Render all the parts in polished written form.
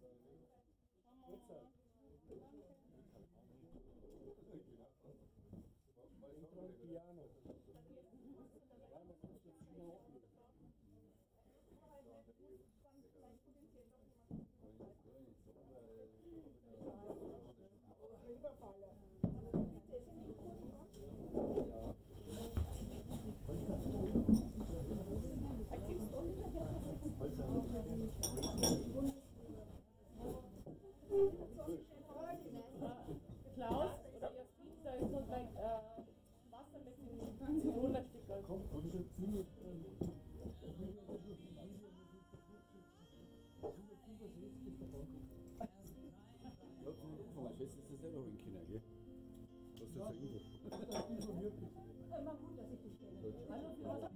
Piano. Ja, man kann es jetzt genau aufnehmen. Klaus oder ihr Fried, da ist so gleich Wasser mit den Zitronenstückchen. Kommt, und schon ziemlich. Ich weiß, dass das selber holen Kinder, gell? Was ist das für Info? Immer gut, dass ich dich kenne. Hallo, für was?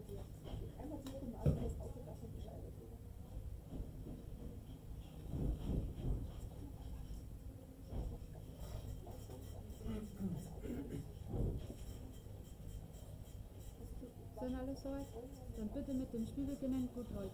Sind alle soweit? Dann bitte mit dem Spiel beginnen. Gut Holz.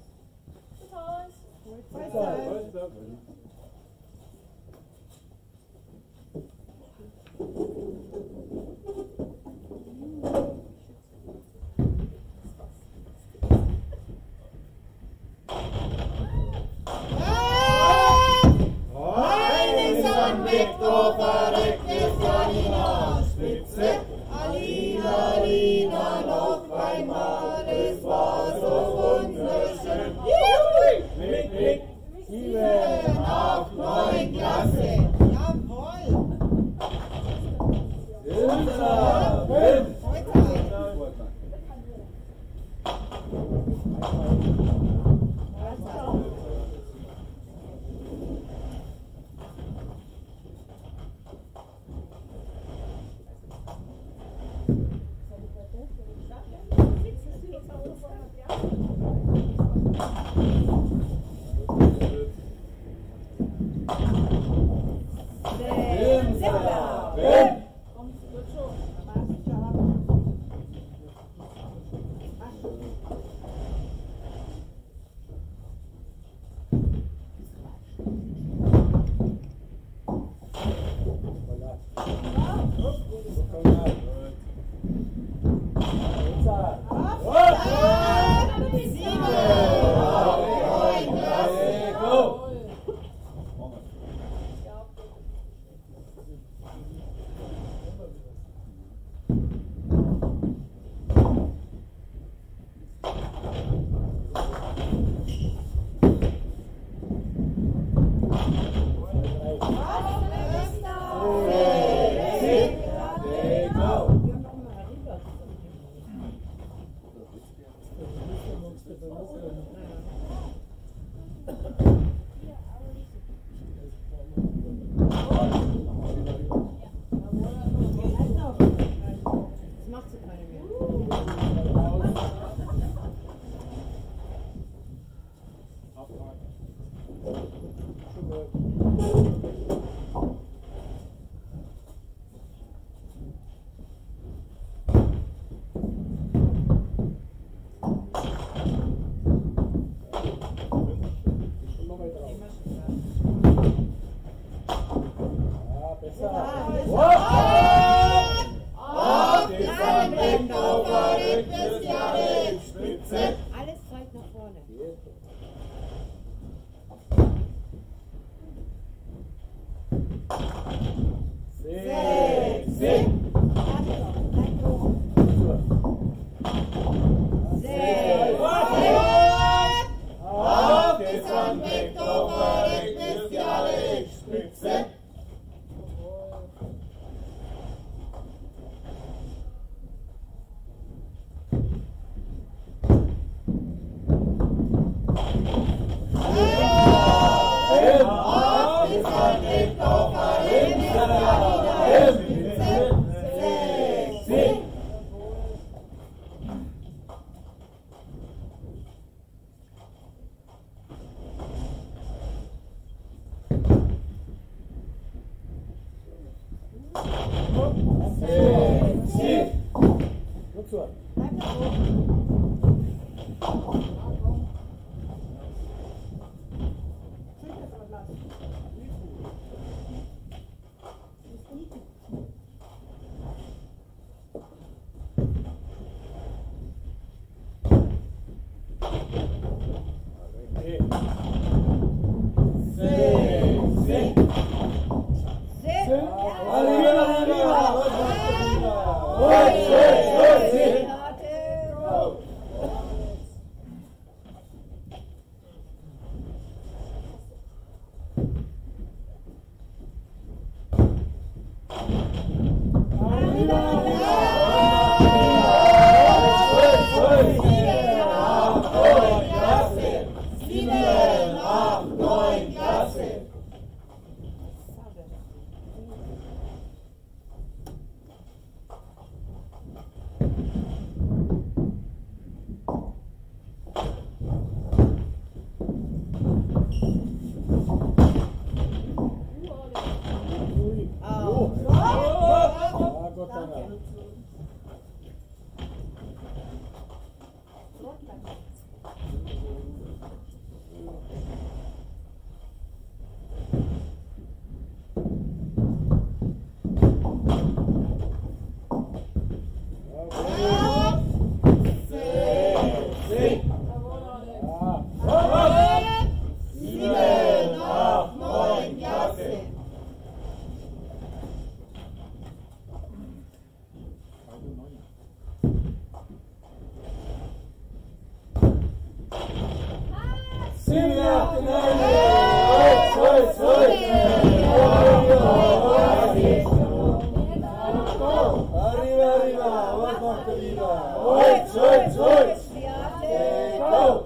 Arriva, arriva, was macht er wieder? Holz, Holz, Holz! Go!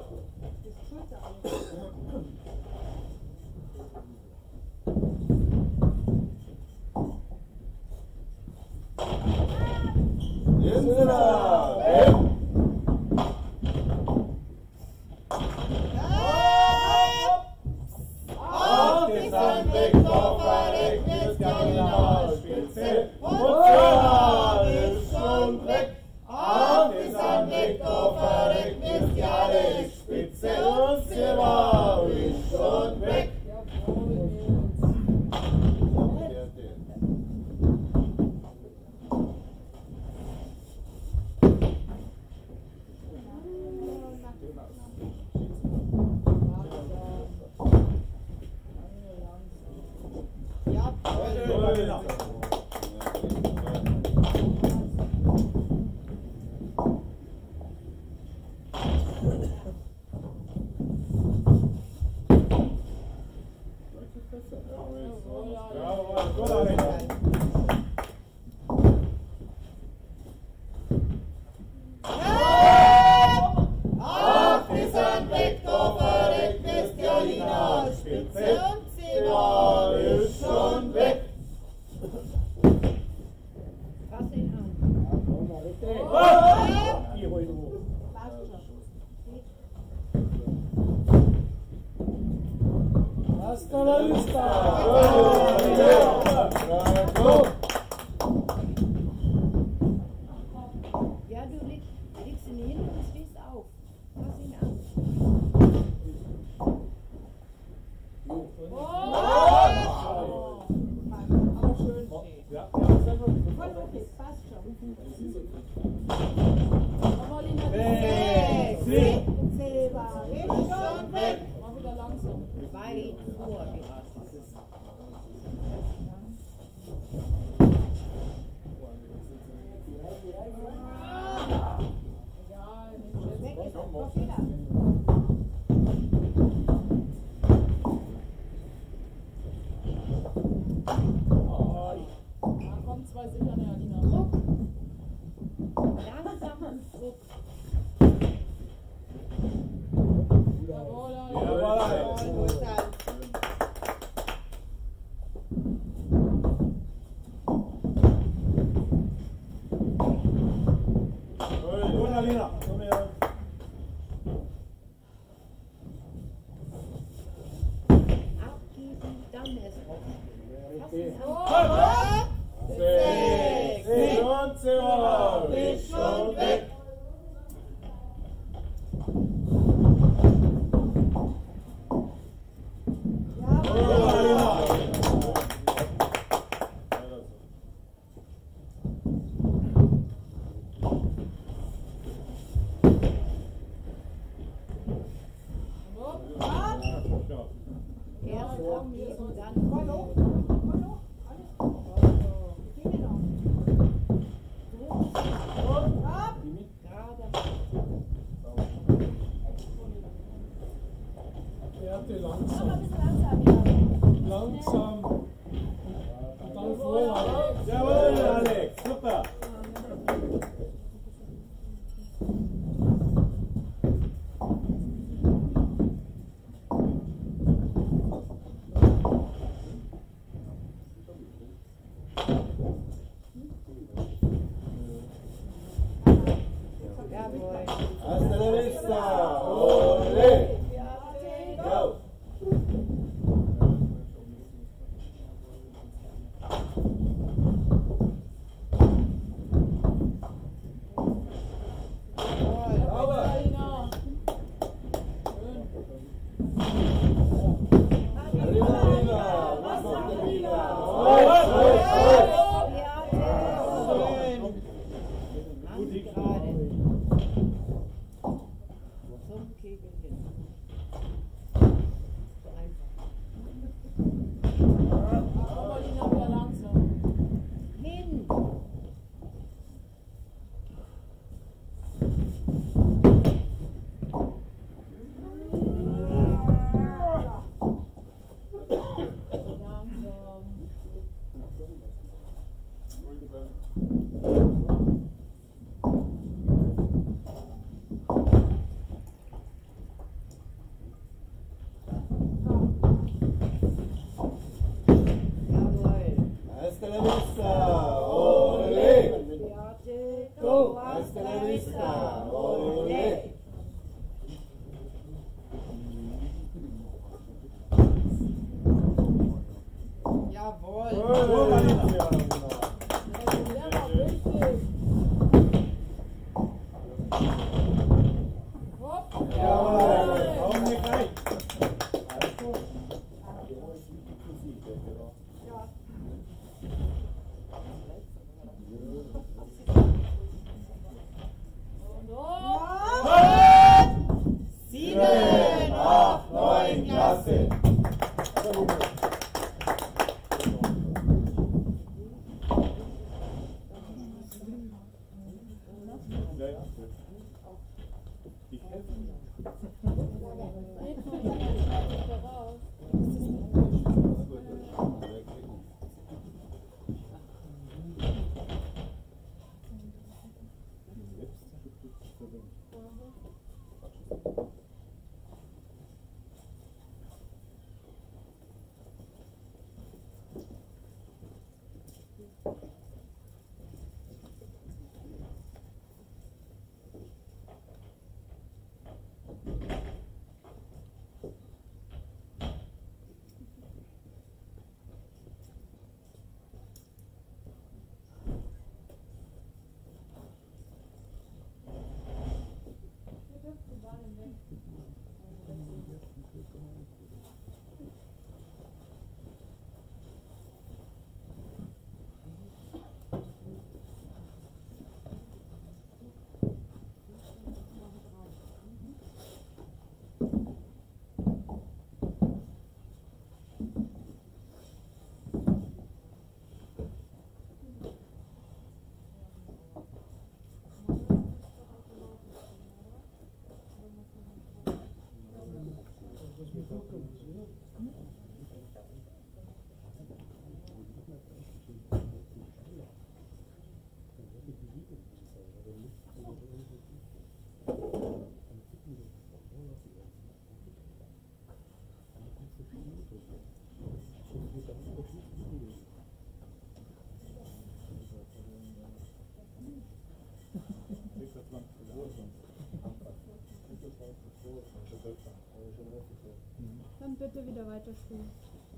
Auf die Sandweg-Koffer, regnet Skandinavspitze. Motorrad ist schon weg. Auf die Sandweg-Koffer, regnet Jahresspitze. Und Silber ist schon weg. Auf die Sandweg-Koffer, regnet Skandinavspitze. Und Silber ist schon weg. Pass ihn an. Hasta la vista! Ja, du legst ihn hin und stehst auf. Pass ihn an. Aber schön stehen. Voll okay, passt schon. Silber ist schon weg. Mach wieder langsam. Weit vor. Egal, nicht Weg schlecht. ist er. Noch wieder. Da kommen zwei sicher näher, Alina. Druck. Langsamen Druck. Jawohl, Jawohl. Gut, Alina. Komm her. Abgeben, dann erst aufstehen. Pass ihn an. Und Silber ist schon weg. Erst abgeben, dann Werte langsam. Langsam. Und dann vorne. Jawohl, Alex. Super. Hasta la vista, ole! Beate, Go! Hasta la vista, ole! Jawohl. Sieben, acht, neun, Klasse. Ich helfe mir. Dann bitte wieder weiterspielen.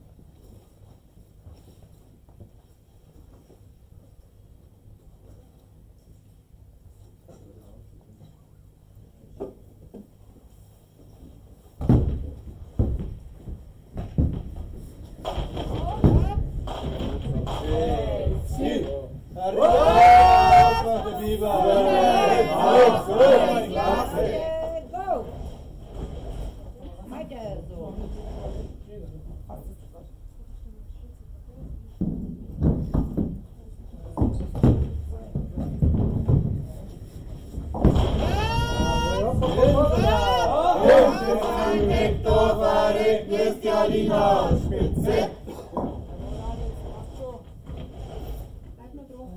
Go! Weiter so. Spitze! Bleib nur drauf.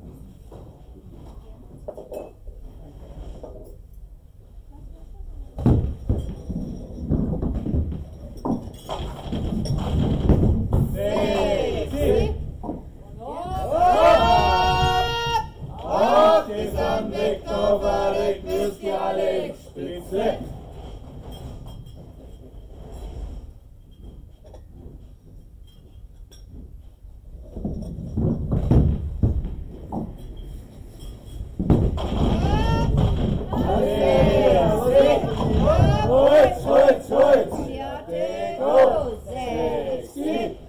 Spitze! Holz, Holz, Holz! Beate, go! 60!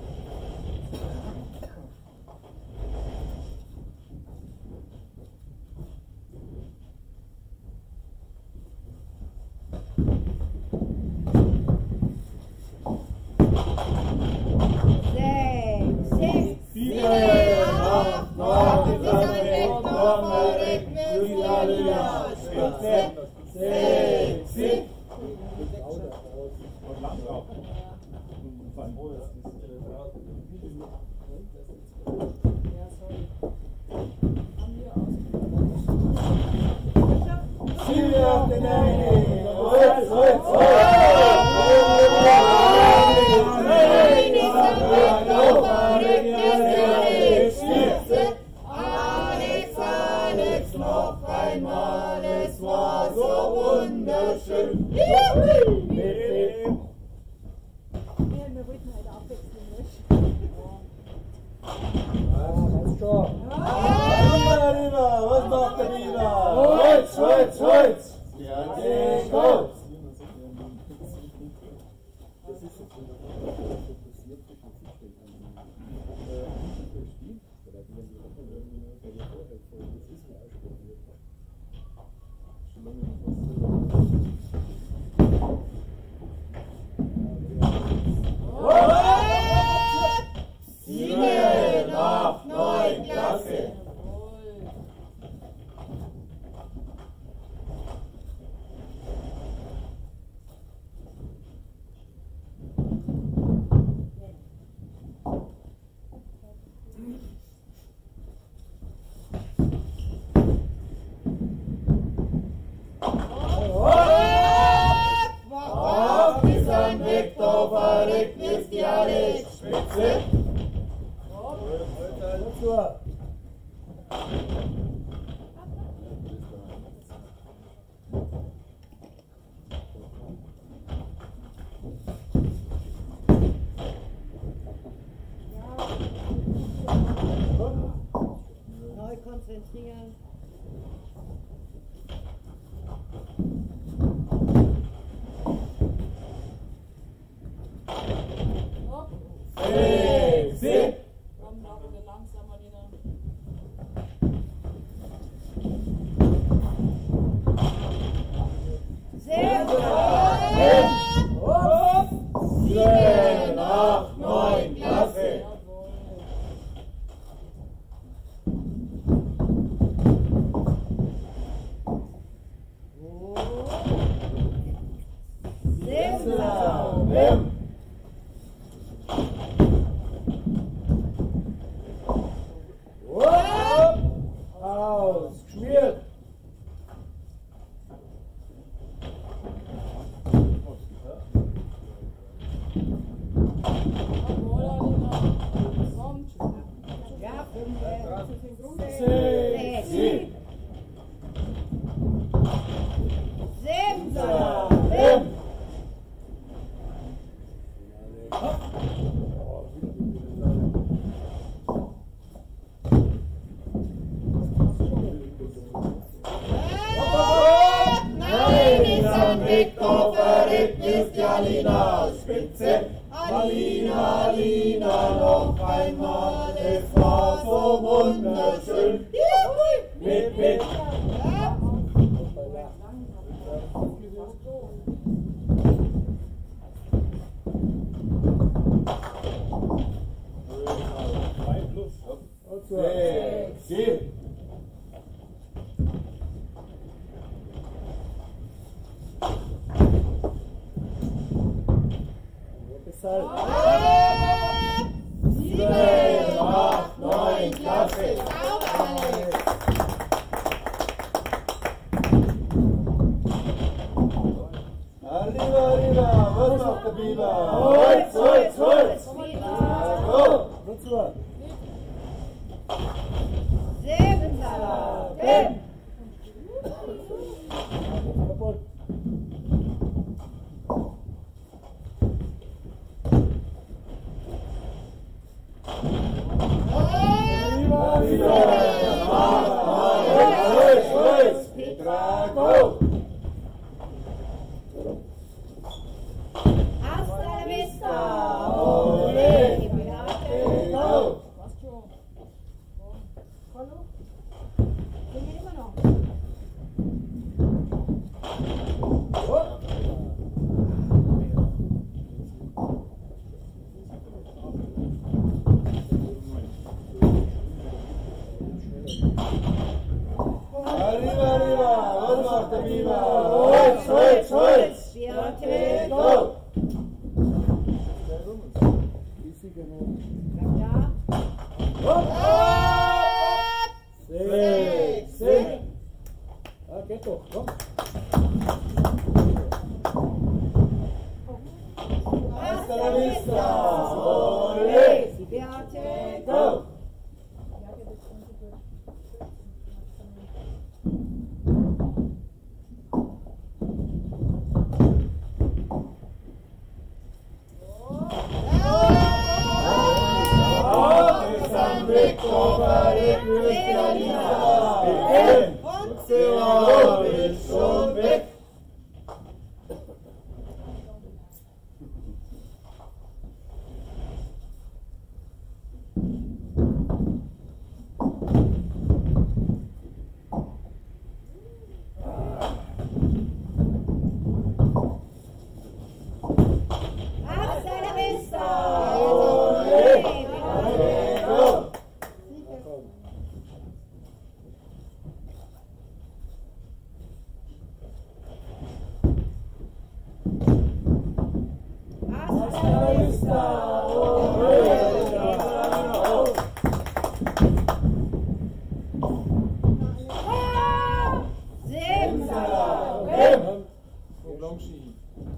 Alex, noch einmal, es war so wunderschön. Wir wollten halt abwechseln, ne? Rüber, was macht der Biber? Holz, Holz, Holz! Ja, den Holz! Sieben nach 9 Klasse! Auf ist ein Vektor verrückt, ist die alle Spitze. Neu konzentrieren. Sexy! Komm, laufen wir langsamer wieder. Sehr gut. 7 nach 9 Klasse! Sehr gut. Bim! Ausgeschmiert! Ja, 5. Sexy! 7. Bim! Nein, ist ein Vektor verrückt, ist die Alina Spitze. Alina, Alina, noch einmal, es war so wunderschön. Mit. Sexy! Sieben nach 9 Klasse! Arriba, was macht der Biber? Holz, Holz, Holz! Go! 7. Bim! Hasta la vista. Ole. Go. Passt schon. Hallo? Sind wir immer noch? Arriba, was macht der Biber? Holz, Holz, Holz! Vierte. Go! Ja. Sexy! Ah, geht doch, komm. Vista, ole! Beate. Go! Ist schon weg. Hasta la vista. Ole. Go! Hasta la vista. Longski.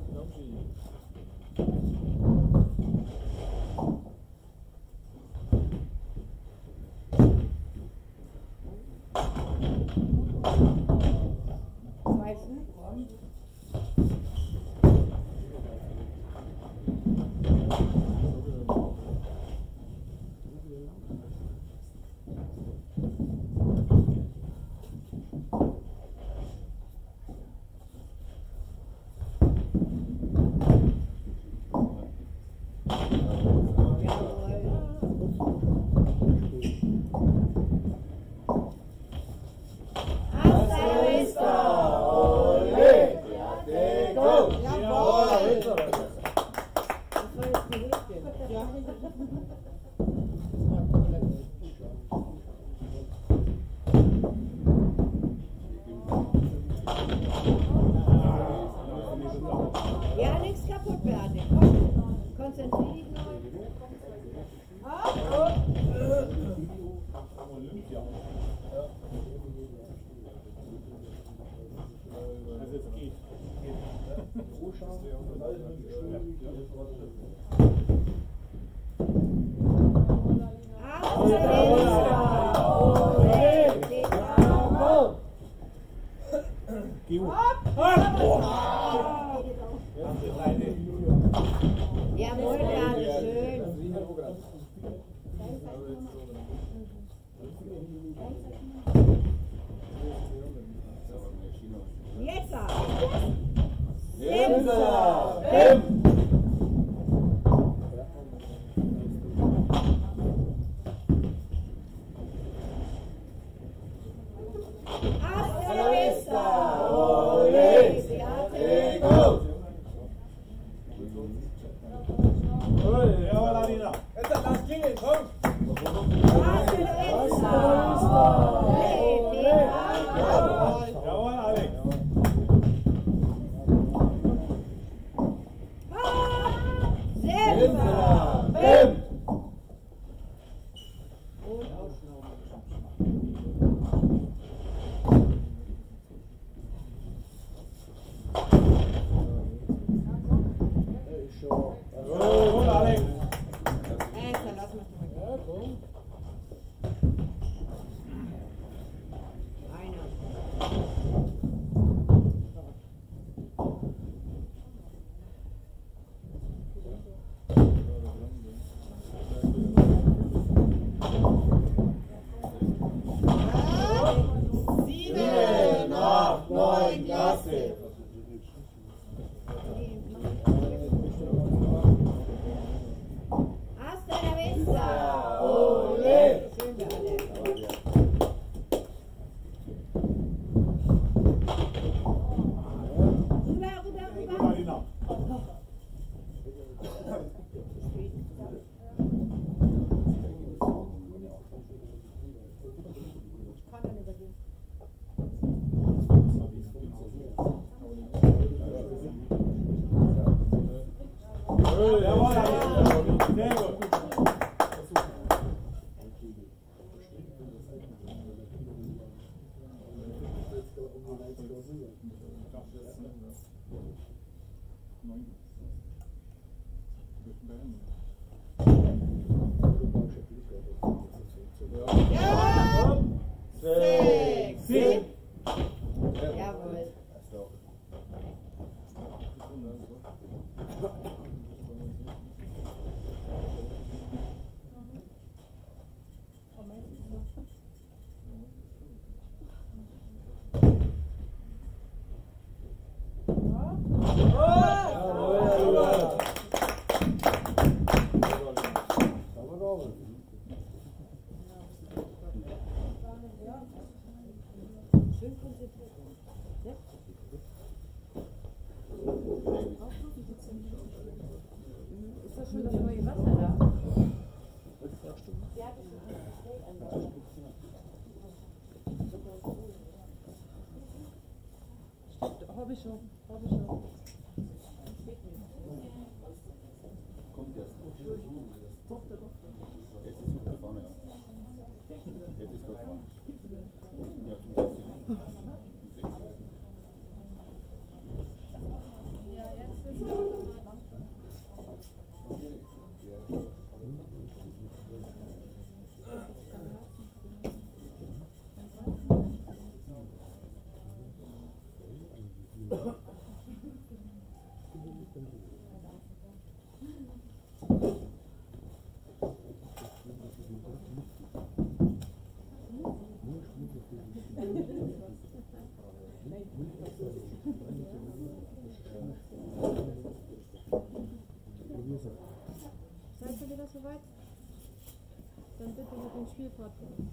Zwei Schuhgraben. Hasta la vista. Ole! Beate, go! Jawohl. Das war jetzt die Hälfte. Ja. Ja, nichts kaputt, Beate. Komm, konzentrier dich noch. Also jetzt geht. Hasta la vista. Ole. Go! Jawohl, Beate, schön. Jetzt Simsa! Bim! Hasta la vista. Ole! Beate. Go! Jawohl, Alina. Jetzt lass klingeln, komm. Hasta la vista. Ole. Beate. Jawohl, Alex. Simsa! Bim! Jawohl, Alex. Dann lass mich mal. Einer. Sieben, acht, neun, Klasse! Hasta la vista. Ole! Schön, Beate. Rüber, rüber, Jawohl, rüber. Alina. Jawohl, Alina. Sehr gut. Sechs, sieben. Jawohl. Schön konzentriert. Ja? Ist das schon das neue Wasser da? Habe ich schon. Habe ich schon. Kommt jetzt. Jetzt ist es vorne. Jetzt ist es vorne. Ja, Seid ihr wieder soweit? Dann bitte mit dem Spiel fortfahren.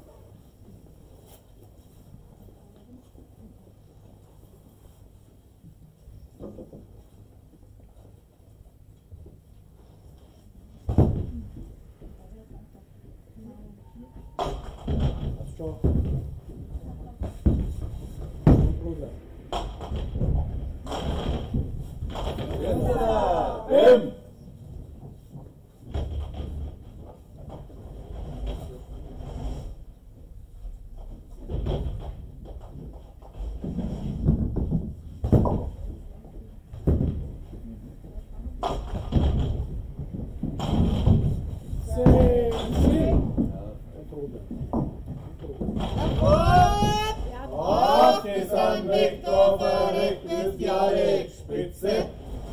San Viktor verreckt ist die Alexspitze.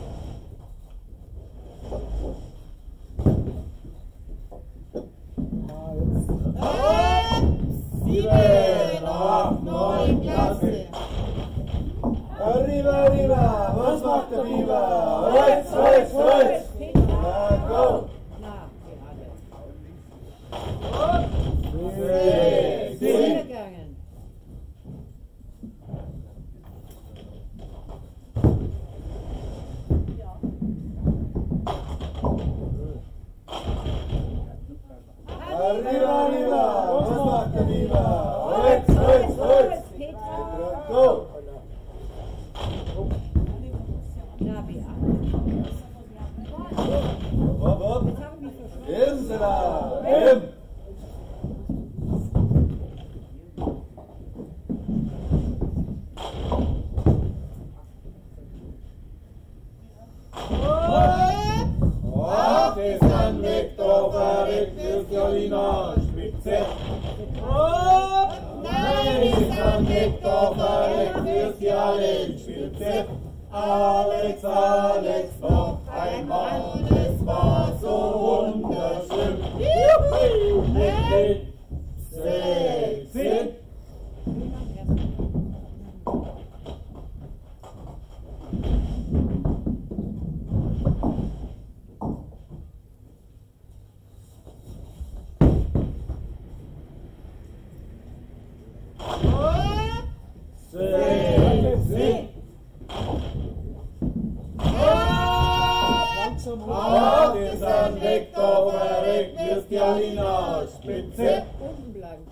Sieben, acht, neun, Klasse. Arriba, arriba, was macht der Biber? Holz, Holz, Holz. Na, go. Na, gerade. Sieben. Gegangen. Arriba, arriba, was macht der Biber? Holz, Holz, Holz. Petra. Go. Na, wie ab. Hopp, hopp. Jetzt habe ich mich verschwunden. Hier sind wir. Im. Hopp, ist San Viktor verreckt ist Jolina Spitze. Hopp, nein, ist San Viktor verreckt ist die Alex-Spitze. Alex, Alex, noch einmal, es war so wunderschön. Juhu! 16. Auf den San Viktor verreckt ist die Alina Spitze. Unten bleiben.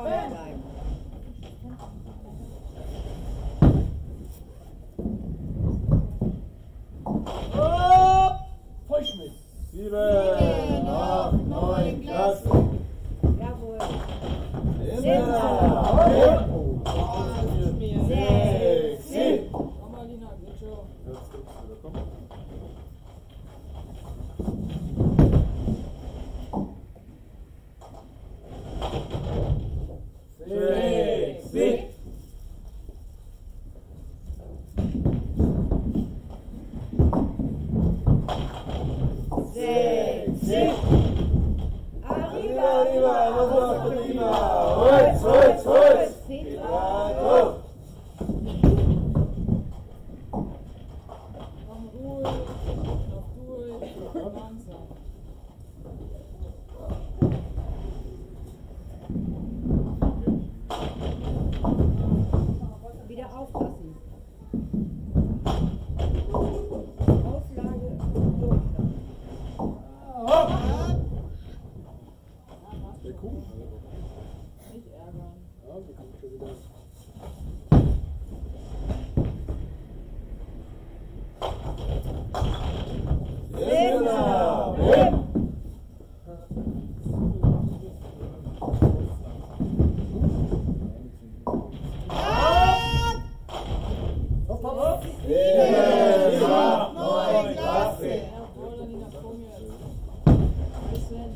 bleiben. Feuchtschmidt. 7, 8, 9, Klasse. Jawohl. Sechs. Marlina, geht schon. Sechs. Arriba, arriba, was macht der Prima? Holz, Holz, Holz. Ja, go. Komm ruhig, noch durch, langsam. Wieder aufpassen. Auflage Durchgang. Der Kuh. Nicht ärgern. Ja, wir kommen schon wieder. Genau. Hopp, hopp, hopp. 7, 8, 9, Klasse. Jawohl, Alina, komm jetzt. Bisschen.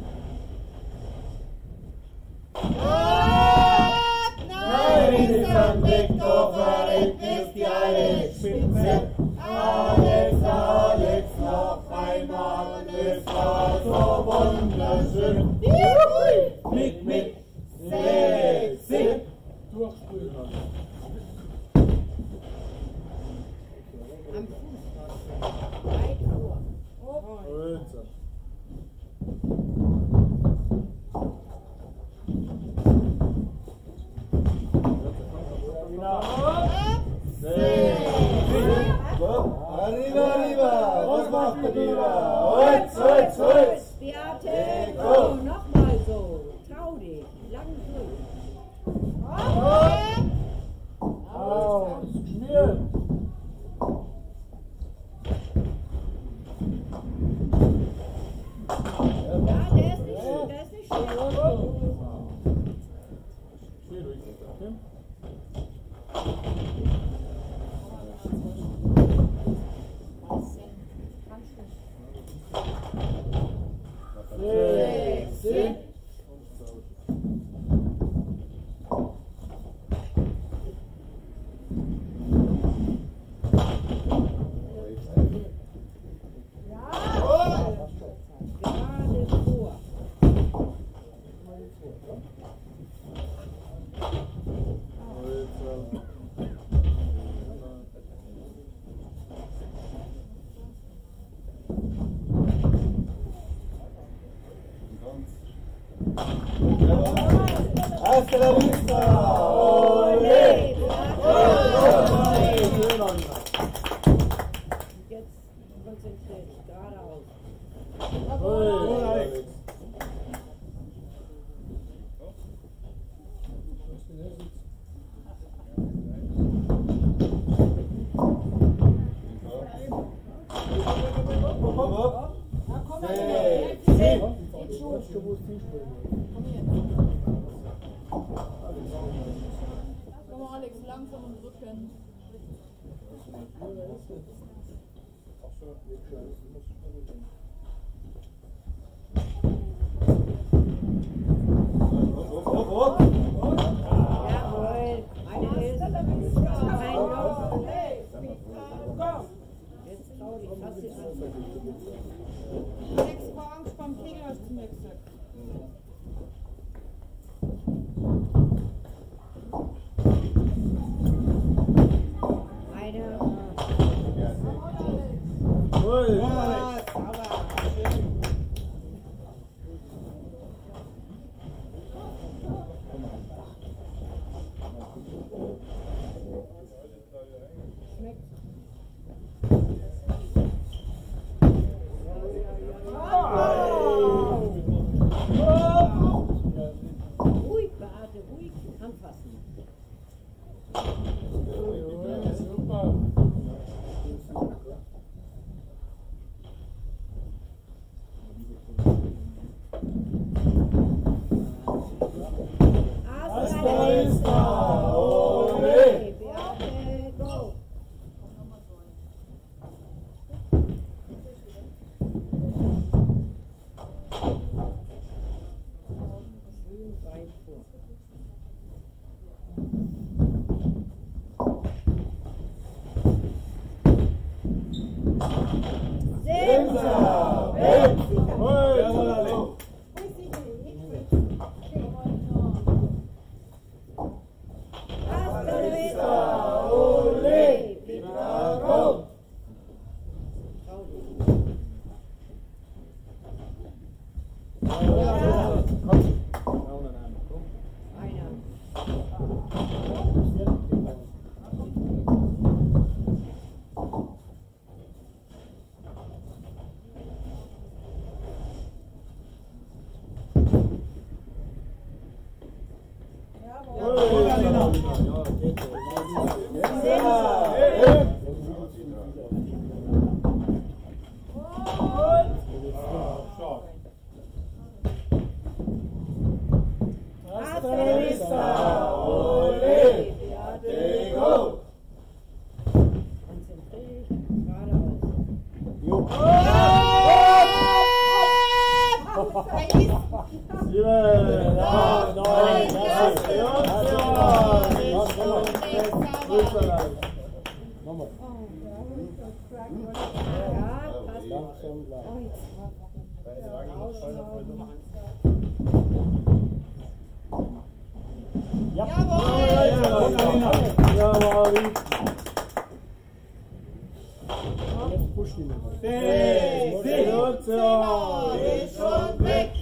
Nein, ist am Wegkoffer, ist die Alex-Spitze. Alex, Alex, noch einmal, es war so wunderschön. Mit, sexy. Durchsprühen. Am Fuß. Weit vor. Holzer. Arriba, arriba, was macht der Biber? Holz, Holz, Holz. Beate, oh, nochmal so. Trau dich. Lang durch. Aus. Schmieren. Ja, der ist nicht schwer. Schön durch. Okay. Sexy. Gerade vor. Holzer. Hasta la vista. Ole. Schön, Alina. Jetzt konzentriert dich geradeaus. Holz, Alex. Komm mal, Alex, langsam und drücken. Jawohl. Eine ist. Kein Loch. Jetzt trau dich. Fass sie an. Alex, vor Angst beim Kegel hast du mir gesagt. Eine. Holz. Oh! Vista, ole! Beate, go! Schön weit vor. Simsa, weg! Jawohl, alle! Hasta la vista! Ole! Vita, go! Einer. Hasta la vista! Ole! Beate, go! Konzentriere dich geradeaus. Sieben, acht, neun, Nochmal. Ja, passt. Langsam, langsam. Oh, jetzt Ja. Jawohl! Jetzt pusht ihn mal. Sechzig! Und so! Ist schon weg!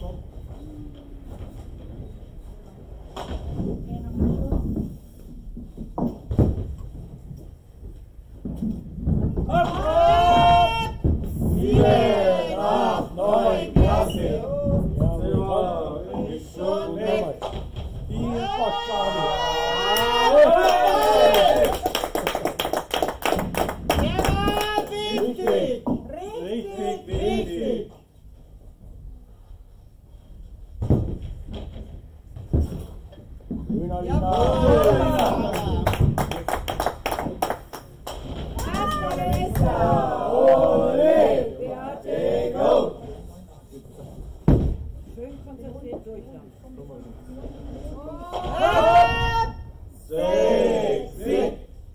Sieben, acht, neun, Klasse! Silber, ist schon weg! Die Postschale. Richtig! Richtig, richtig! Grüner Hasta la vista! Ole! Beate, Go! schön konzentriert durchlaufen. Sechzig!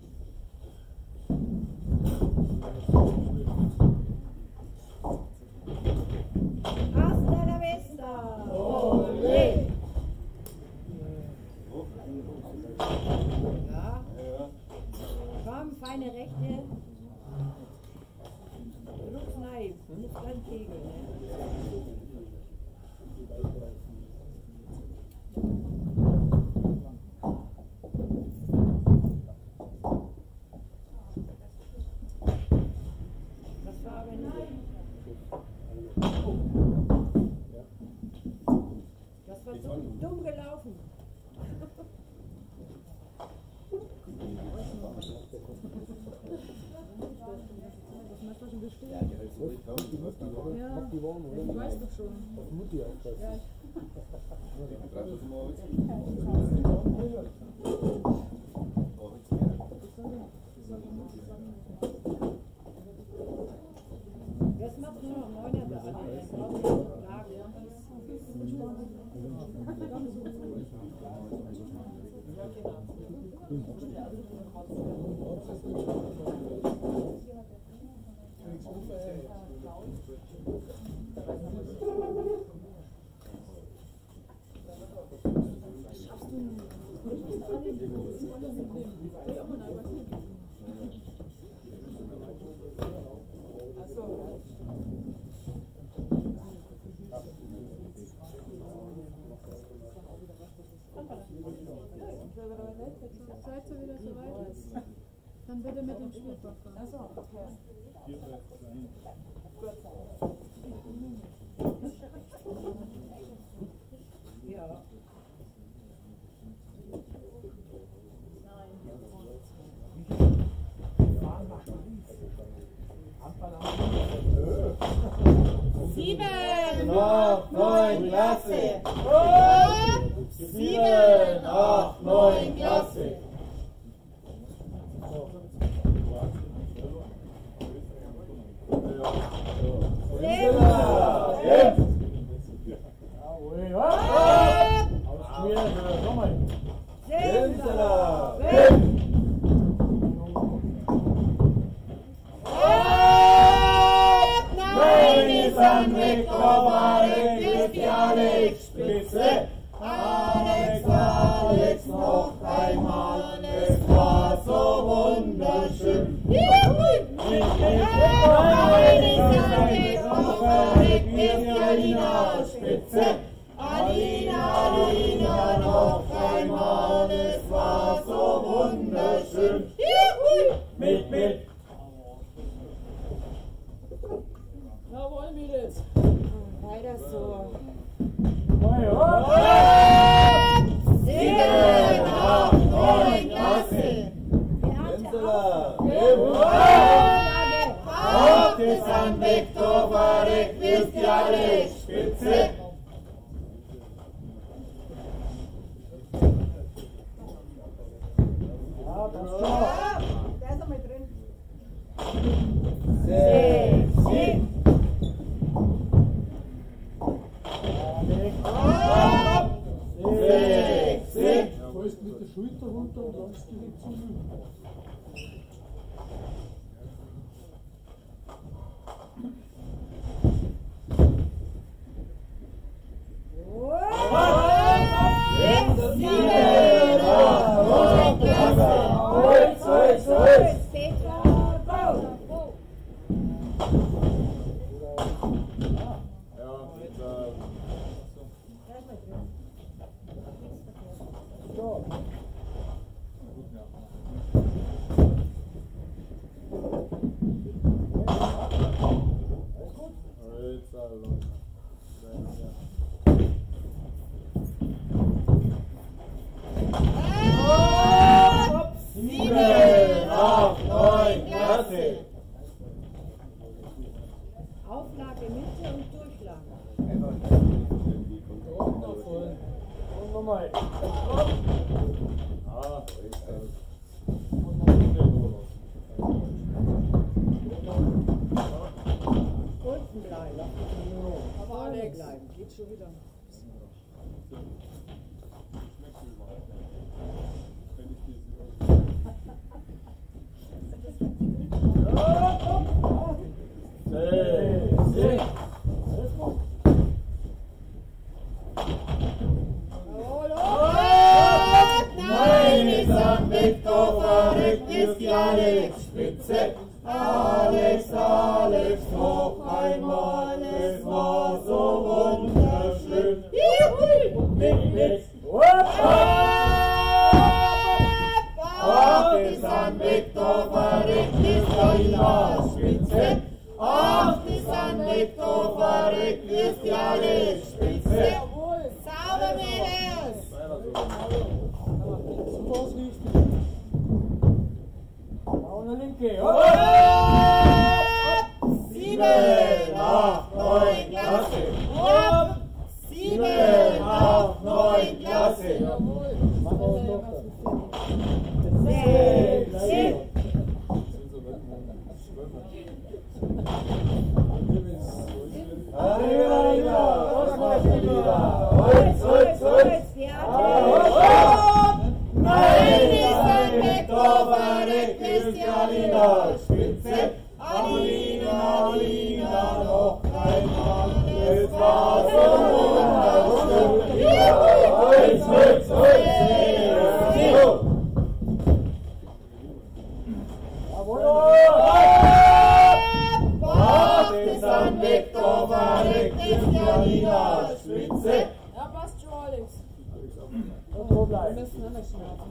Hasta la vista! Ole! Ja. Komm, feine Rechte. Lutz nein, muss ganz Kegel. Das war aber nicht. Das war dumm gelaufen. Macht die Warme, oder? Du weißt doch schon. Das Mutti aufpassen. Das macht nur noch 9er da. Das braucht nicht Lage. Seid ihr wieder soweit? Dann bitte mit dem Spielblock kommen. Ja. Sieben, acht, neun, Klasse! Sieben, acht, neun, 9. Klasse. Sensela. Jetzt. Jawohl, ja. Ausqueren, komm mal. Sensela. Jetzt. Nein, ist ein Vektor, Alex, ist die Alex, Spitze. Alex, Alex, noch einmal, es war so wunderschön. Nein, ist ein Vektor, Alex, ist die Alina, Spitze. Alina, Alina, noch einmal, es war so wunderschön. Mit. Jawohl, Mädels. Weiter so. 7, 8, 9, Klasse. Beate, Auf ist ein Vektor, verreckt ist die Alex, Spitze. Ja, das ist klar. da ist er mal drin. 6, Du gehst mit der Schulter runter und läufst direkt zum Müll. Auflage Mitte und Durchlag. Und nochmal. Unten bleiben. Aber Alex. Bleiben. Geht schon wieder. Nein, ist ein Vektor, verreckt ist die Alex, Spitze. Alex, Alex, noch einmal, es war so wunderschön. Mit. Ach, ist ein Vektor, verreckt ist die Alina, Spitze. Ach, ist ein Vektor, verreckt ist die Alex, Spitze. Sauber, Mädels! Super ausrichten. Und der linke. 7, 8, 9, Klasse. 7, 8, 9, Klasse. Mach aus Tochter. 6, Arriba, was macht ihr wieder? Holz. Nein, ist ein Vektor, verreckt ist die Alina, Spitze. Alina, noch einmal, es war so wunderschön. Holz. Was ist ein Vektor, verreckt ist die Alina, Spitze. Ja, passt schon, Alex. Und wo Wir bleiben? müssen noch nicht schnaufen.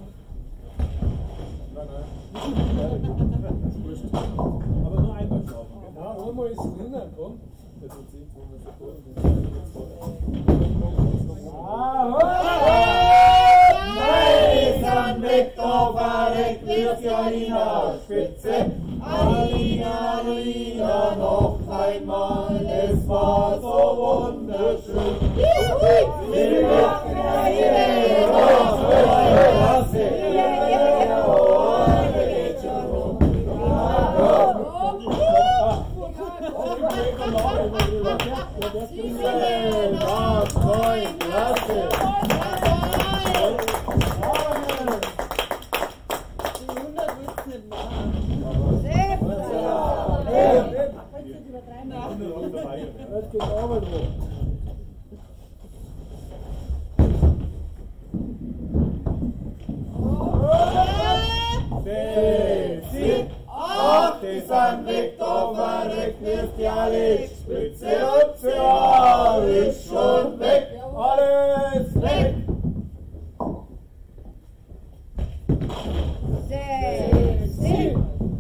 Aber nur einmal schlafen. Ja, einmal ist drinnen, komm. Nein, ist ein Vektor, verreckt ist die Alina, Spitze. Alina, noch einmal, es war so wunderschön. Klasse. Sie, ach, die sind weg, da verreckt ist die alle Spitze und sie ist schon weg, alles weg. Sie.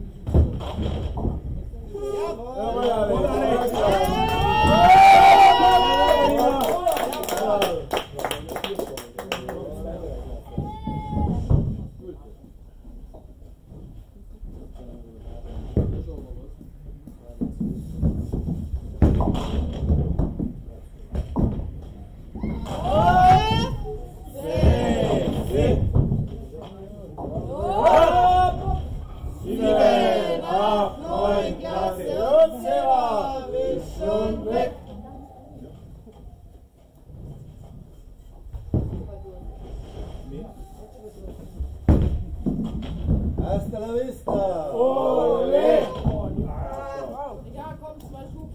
Hasta la vista! Ole! Ja, komm, 2 Schub.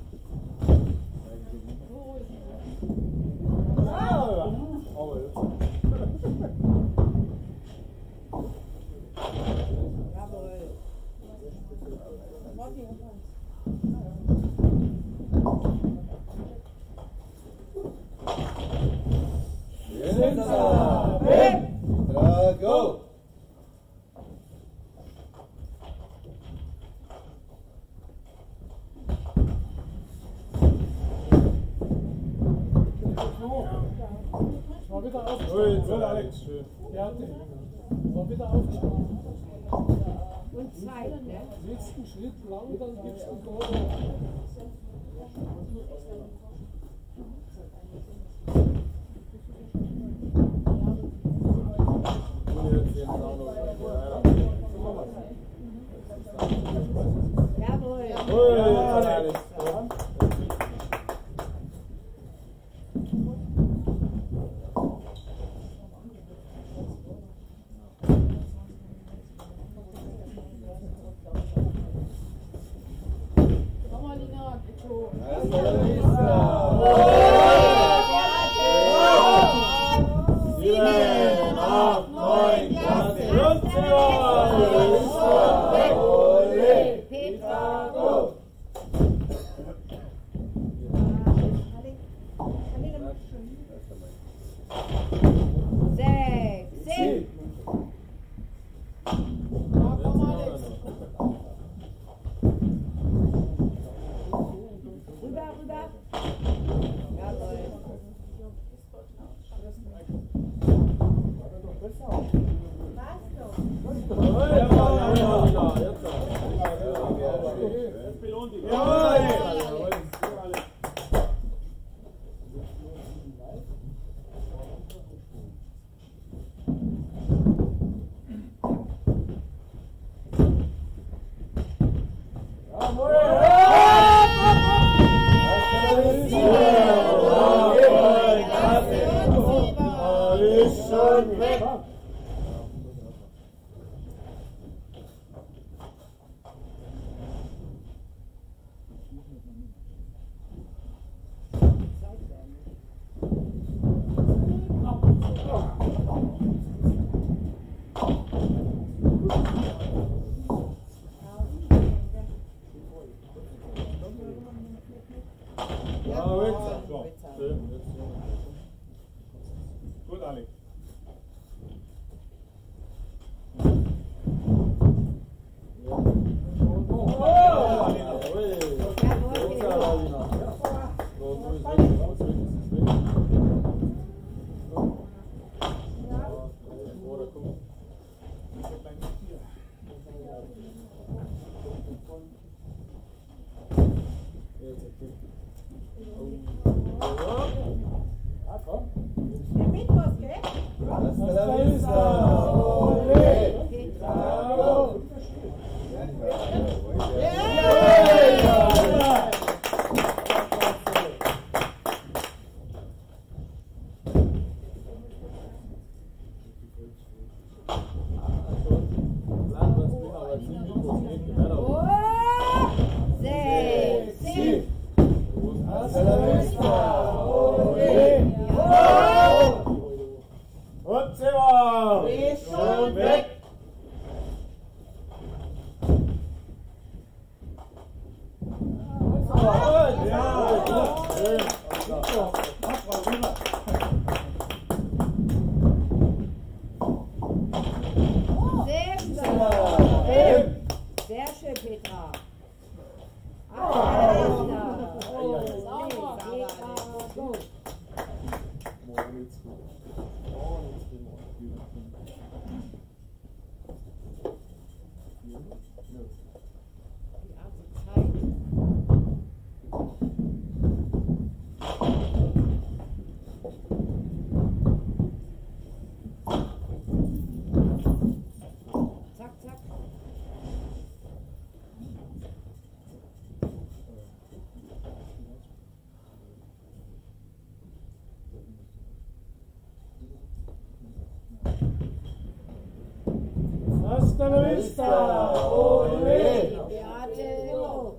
Go! War wieder aufgestanden. Alex, schön. Ja, war wieder aufgestanden. Und Zeit, ne? Letzten Schritt lang, dann gibt's den Gold. Jawohl. Nochmal, Lina, bitte. Hasta la vista! 7, 8, 9, Klasse und Ole! Petra. Go! Sie. Ja, komm, Alex. Rüber. Jawohl. Hasta la vista! Ole! Beate, oh.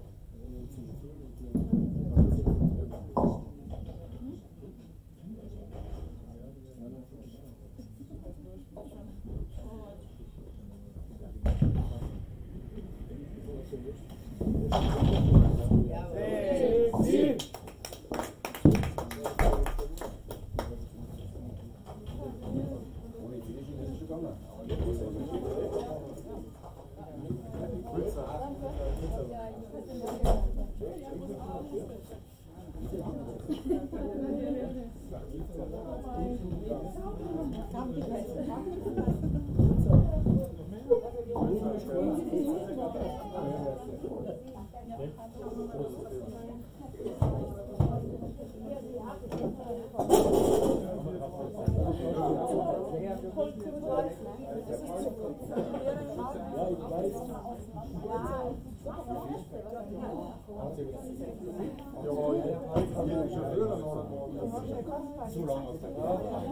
Zu lang auf der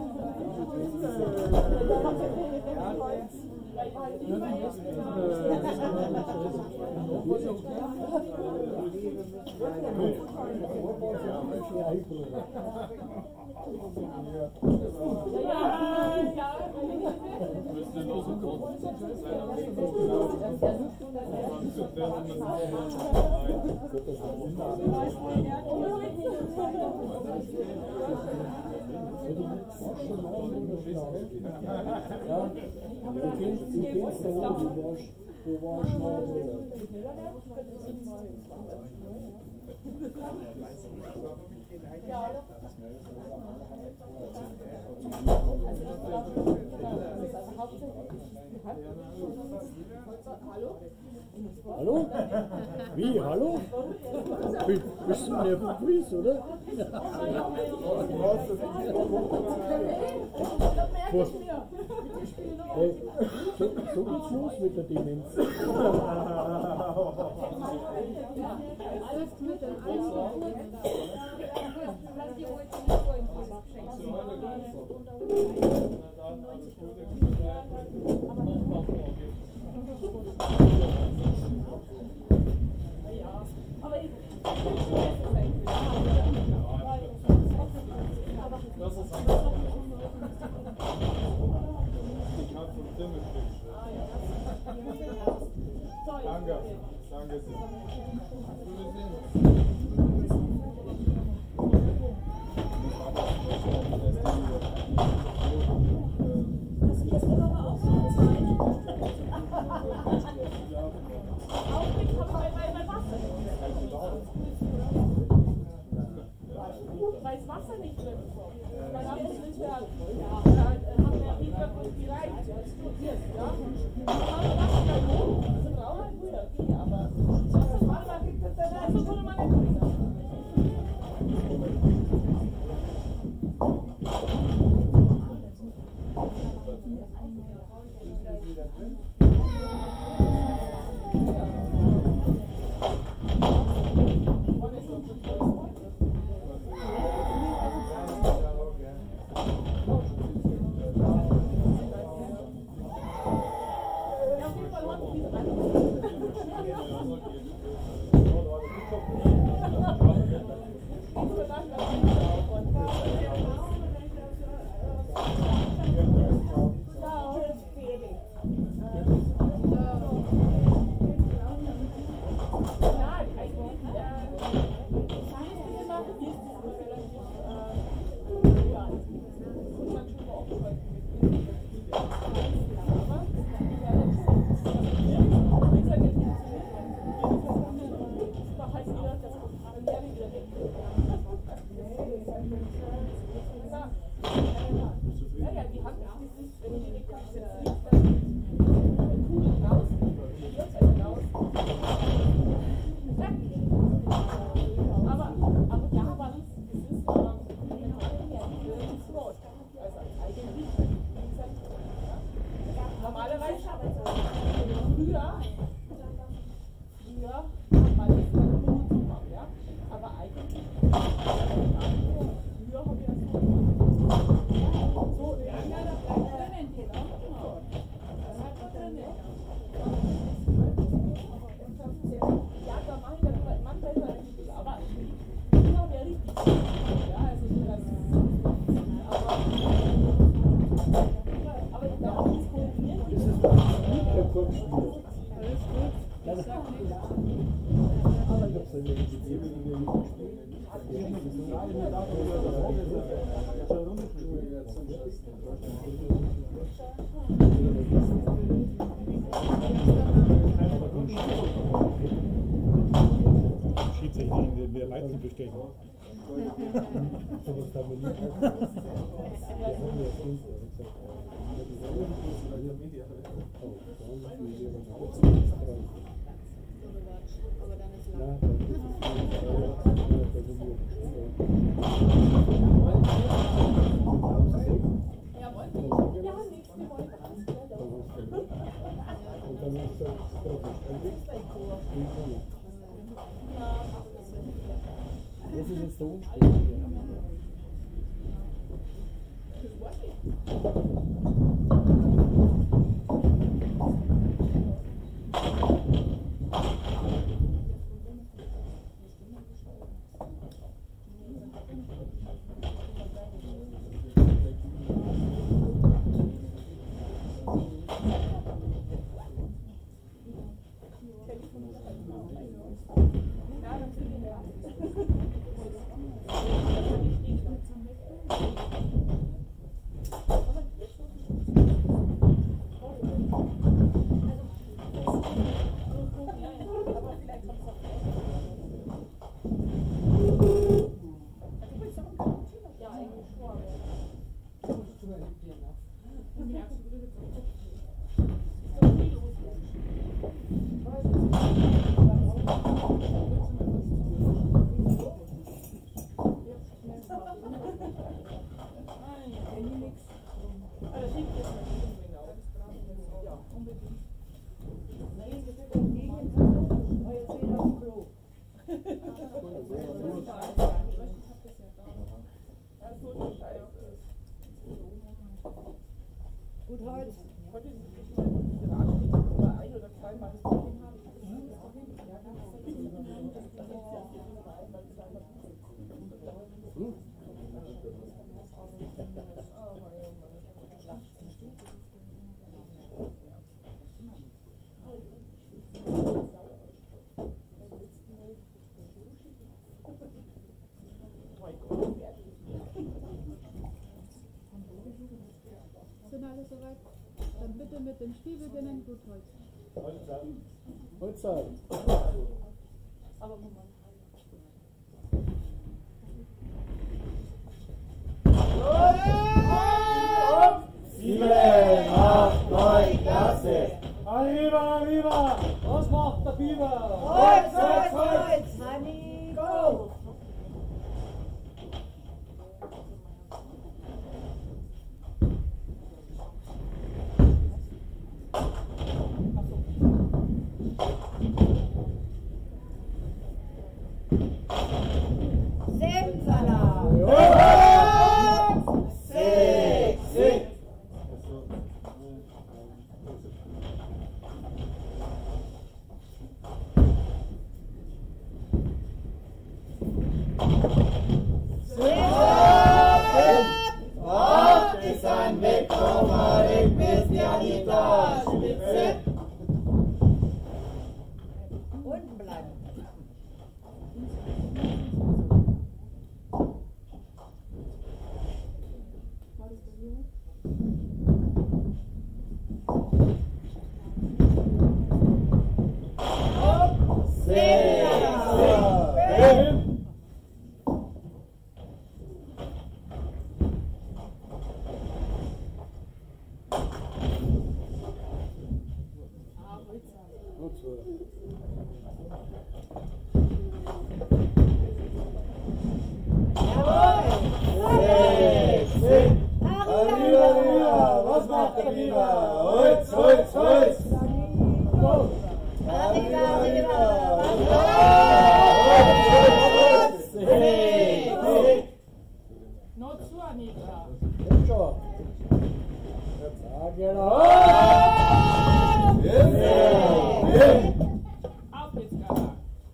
Hallo? Wie, hallo? Bist du der von Quiz, oder? Hey, so geht's los mit der Demenz. Danke. Weil das Wasser nicht drin ist. Dann haben wir nicht mehr, haben wir wieder gereicht. Ja? Also brauchen wir früher, aber das Wasser gibt es dann, also wurde man nicht wieder. Alles gut. Ich sag nichts. Schiedsrichter in der Weizen bestechen. Aber dann ist lang. Das ist jetzt so. Gut Holz. Sind alle soweit? Dann bitte mit dem Spiel beginnen. Gut, Holz. Holzzeit. Sieben, acht, neun, Klasse. Arriba, arriba! Was macht der Biber? Holz, Holz, Holz. Honey, go! Unten bleiben. Was macht der Biber? Holz, Holz, Holz. Noch zu, Anita. Jetzt schon. Ja, genau. Auf jetzt, Gara.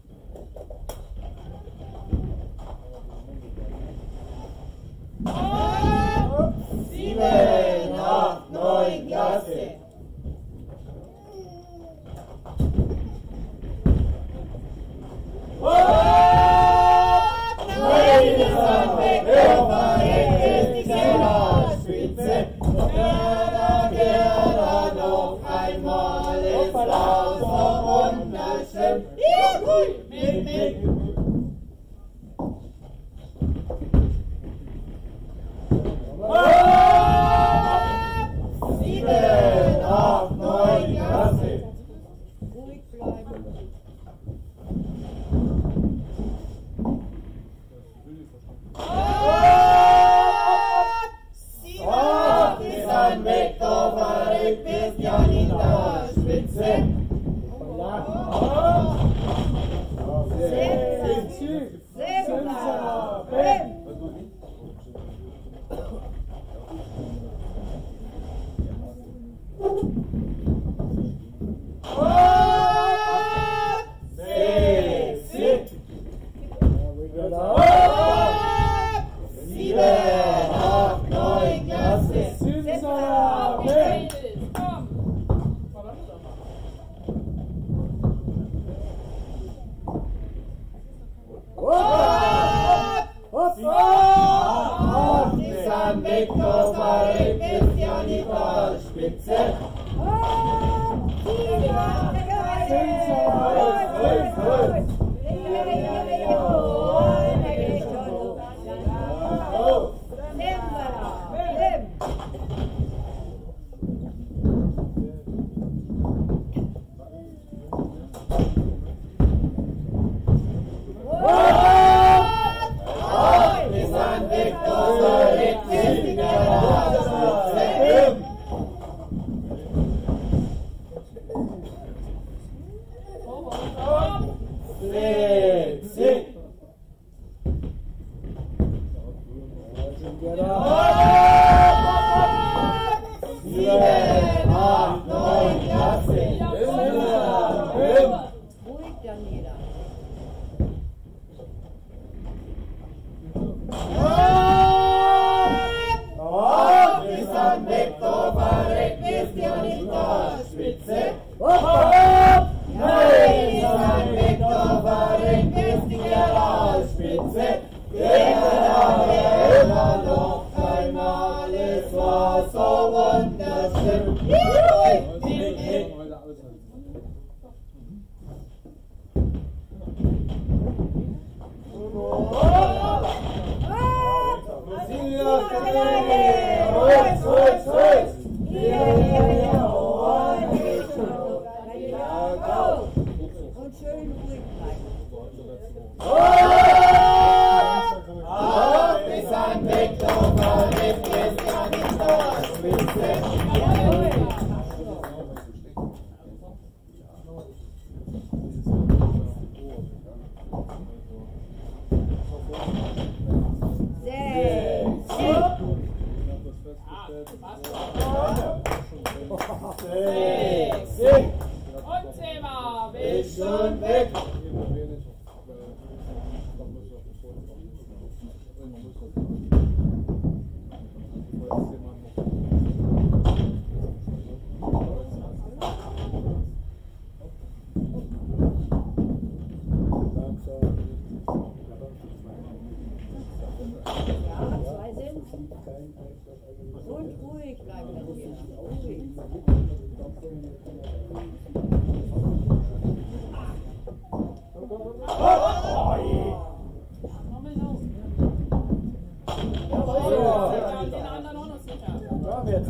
einmal, es war so wunderschön. Juhu, mit. Sieben, acht, neun, Klasse. Ruhig bleiben. Acht ist ein Vektor verrückt, bis ja nicht der Spitze. Und ruhig bleiben, wenn wir ruhig. Den anderen auch noch sicher. Ja, jetzt.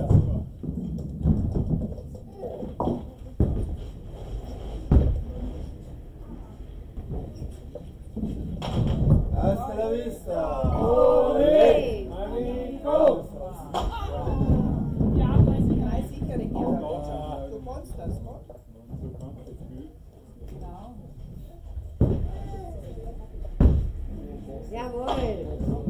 Hasta la vista. Ole. Amigo. Ja, weiß ich. Nein, sicher nicht. Du kannst das, ne? Jawohl.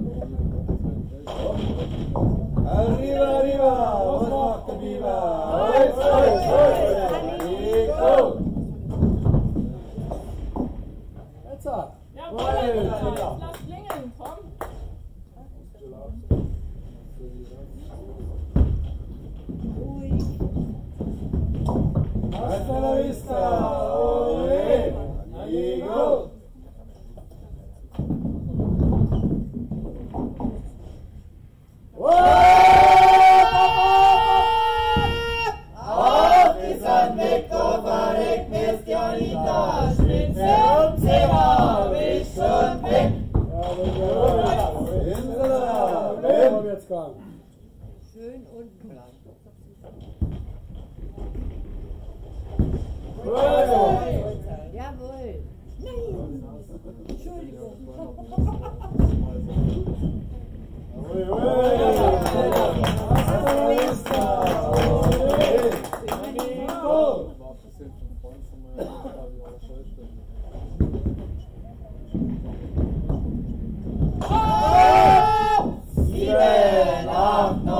Arriba, arriba. Was macht der Biber? Holz, Holz, Holz. Amigo. Jetzt. Jawohl, jetzt lass klingeln, komm. Ruhig. Hasta la vista. Ole. Amigo. Auf ist ein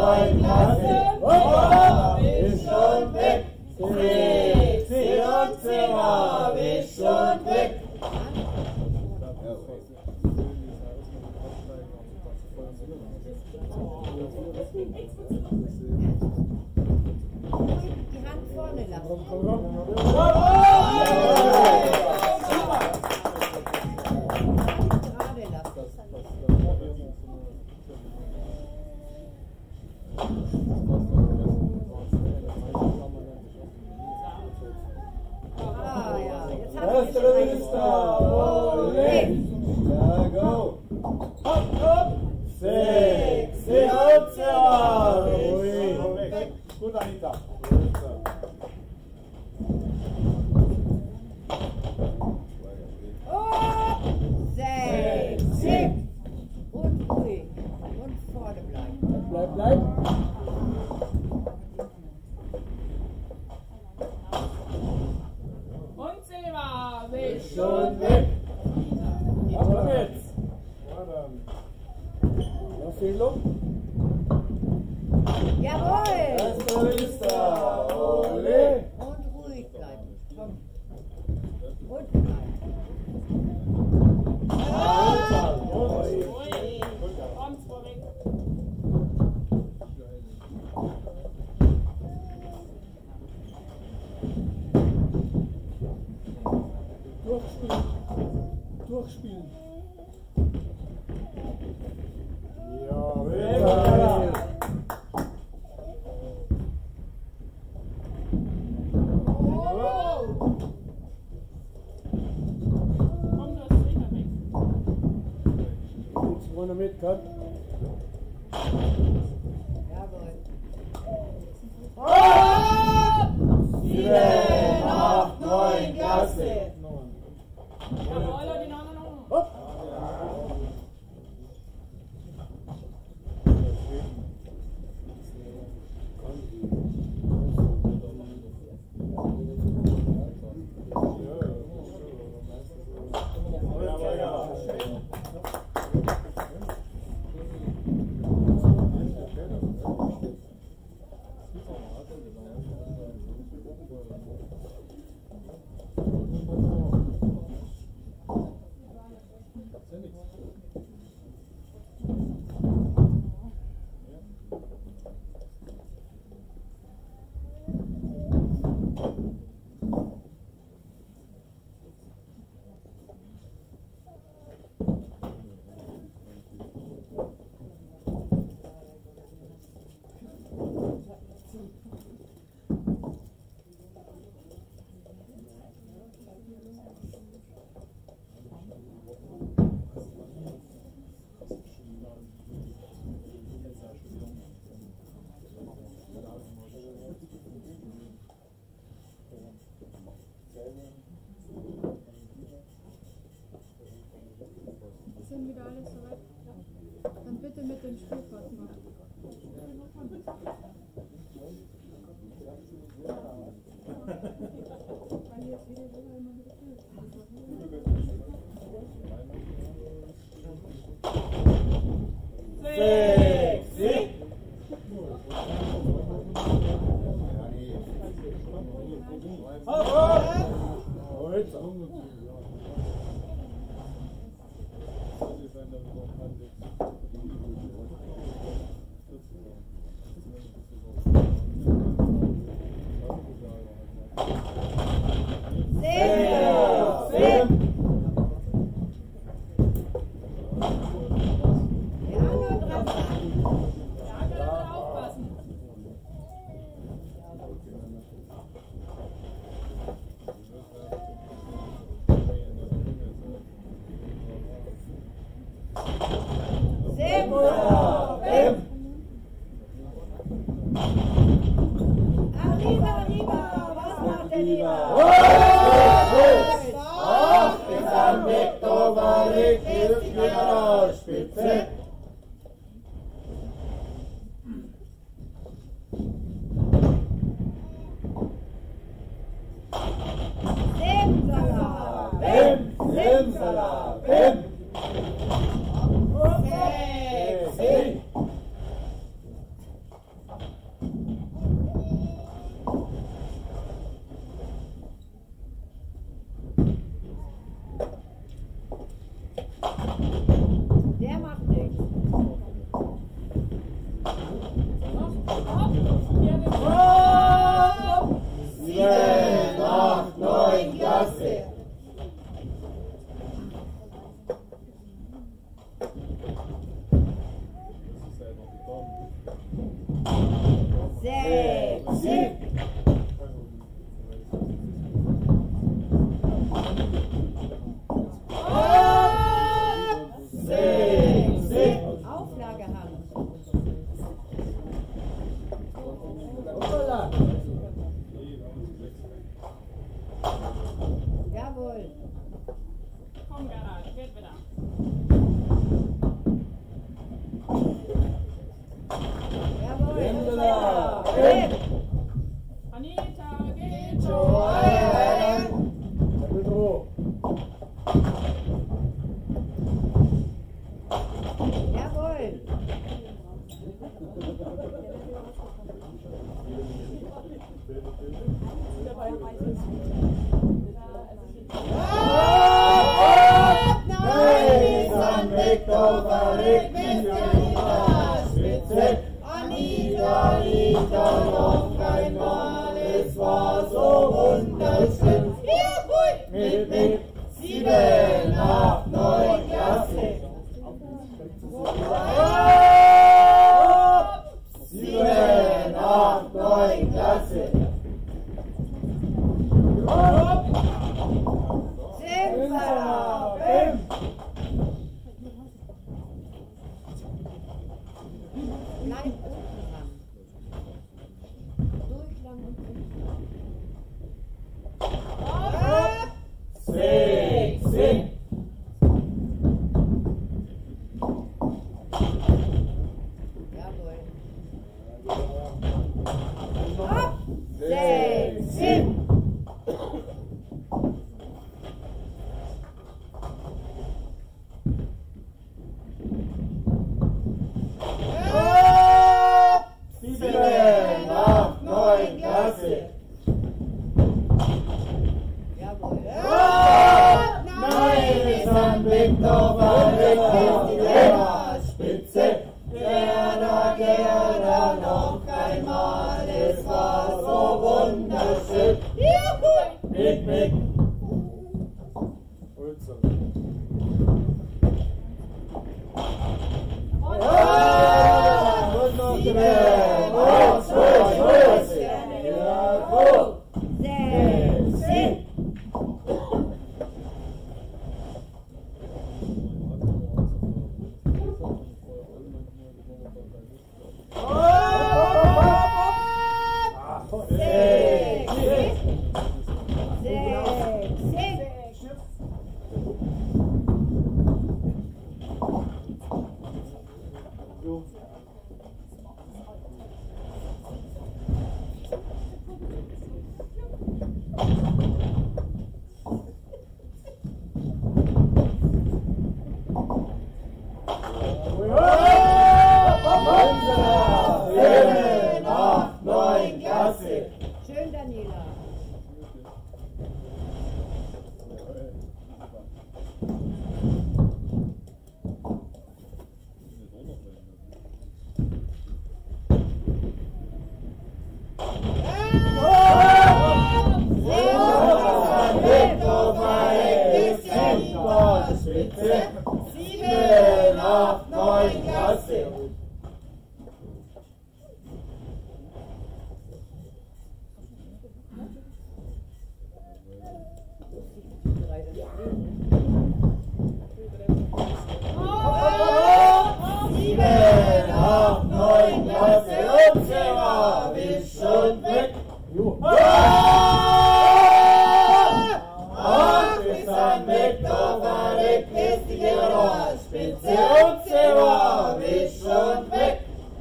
neun Klasse. Hoppla, wisch und weg. C und Zimmer, wisch und weg. Die Hand vorne lassen. Gerade lassen. Ah ja, jetzt haben wir Ole! Ja, go! Hopp, hopp! Sechs, und Zimmer! Weg! Gut, Anita! Sechs. Und ruhig. Und vorne bleiben. Bleib. Und Silber, wisch Und weg! Ab jetzt. Was fehlt noch? Jawohl. Das ist da! Ole! Und ruhig bleiben. Komm. Und bleiben. Ui, kommt's vorweg. Durchspielen. Ja, weg! Komm, das Finger weg. Jetzt vorne mit, kann. Jawohl. 7, 8, 9 Klasse! Jawohl, den anderen noch. Hopp. Sind wieder alles soweit? Dann bitte mit dem Spielpart machen. Jawohl. Komm, Gerhard, geht wieder. Jawohl. Wendela. Anita, geht Joel. Pedro. Jawohl. Nein, San Victor verrückt mit der Spitze. Anita, Anita, noch einmal, es war so wunderschön. Mit 7, 8, 9 Klasse. 7, 8, 9 Klasse. Simba. Nein, unten ran. Durchlang und unten. Sing. Jawohl. Sing. Sieben, acht, 9 Klasse. Jawohl. Nein, San Victor verrückt mit der Spitze. Gerda, noch einmal, es war so wunderschön. Mit. Schön, Daniela. Sieben, acht, 9 Klasse. Sieben, acht, 9 Klasse. Und Sarah, bist schon weg. Ach, bis San Victor verrückt ist die Spitze. Und Sarah, bist schon weg.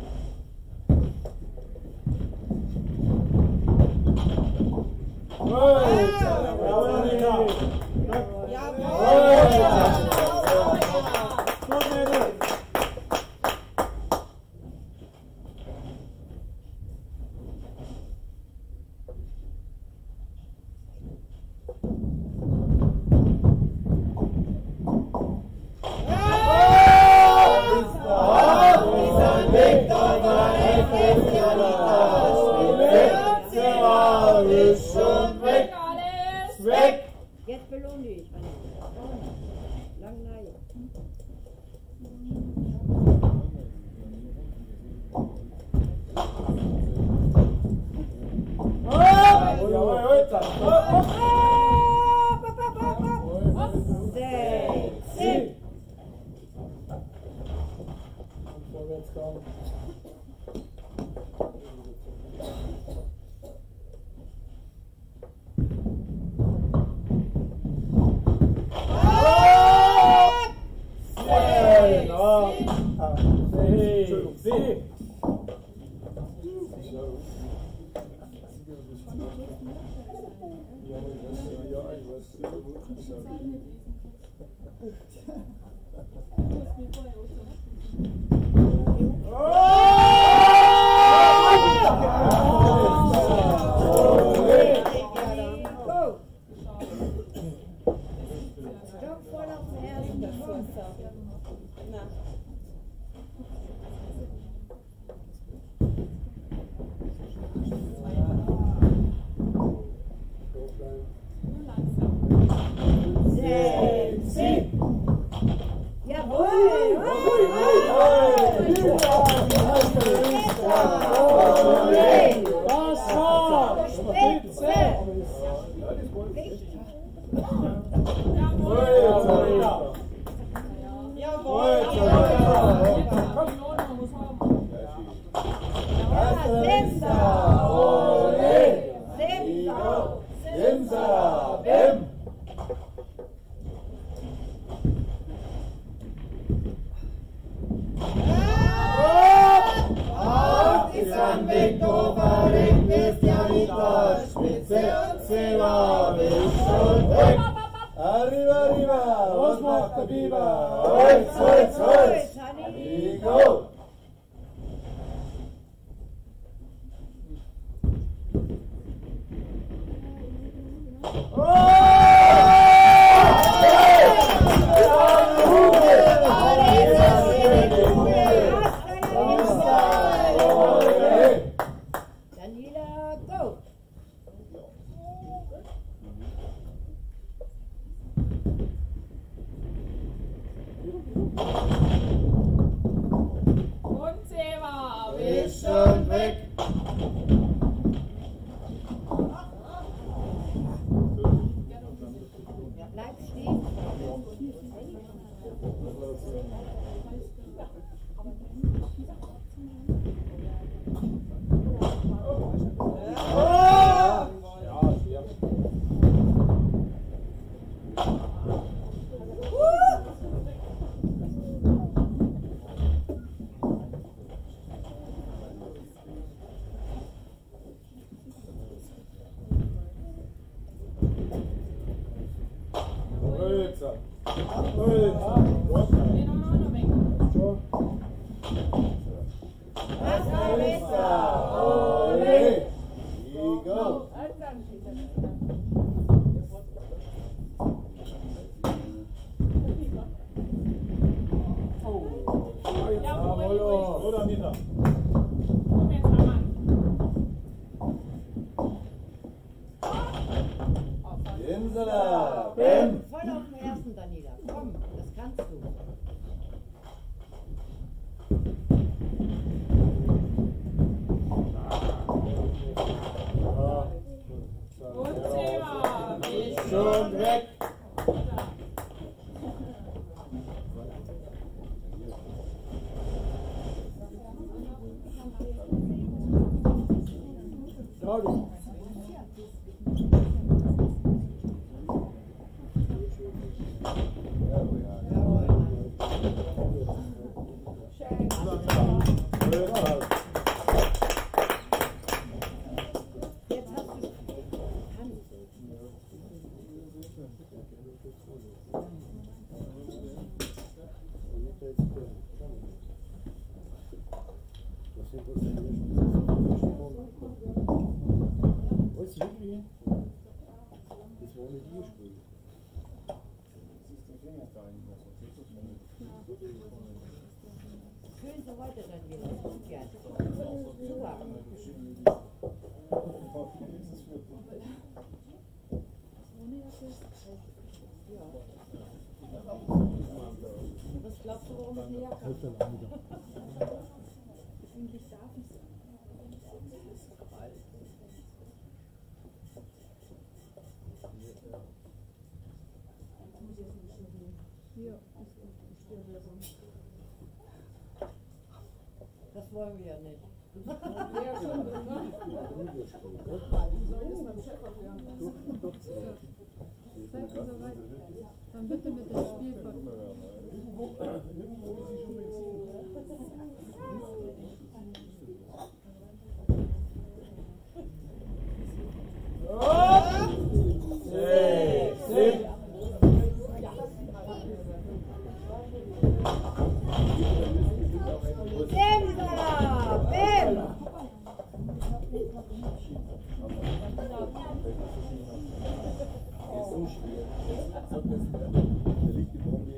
Jetzt belohne ich. Lang nein. ich weiß sehr gut, ich sage. Stock voll auf dem ersten. Arriba, arriba, was macht der Biber? Holz, Holz, Holz! Amigo! Daniela, go! Und Seva, Wisch und weg! Bleib stehen. Hölzer! Hölzer! den haben wir auch noch weg. Ole! Amigo! Oder Anita? Komm jetzt mal an. Insala! Bim! Voll auf dem ersten, Daniela. Komm, das kannst du. Und Seva, Schon weg! Claudio. Jetzt hast du Hand. Was ist wirklich? Das war nicht ihr Spiel. Schön so weiter, Daniela. Gern. Super. Was glaubst du, warum ich näher kam? Eigentlich darf ich es. Das wollen wir ja nicht. Seid ihr soweit? Dann bitte mit dem Spielplatz. liegt die Bombe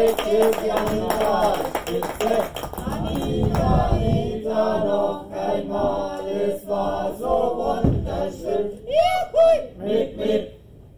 Christianita, Spitze. Anita, Anita, noch einmal, es war so wunderschön. Juhui! Mit.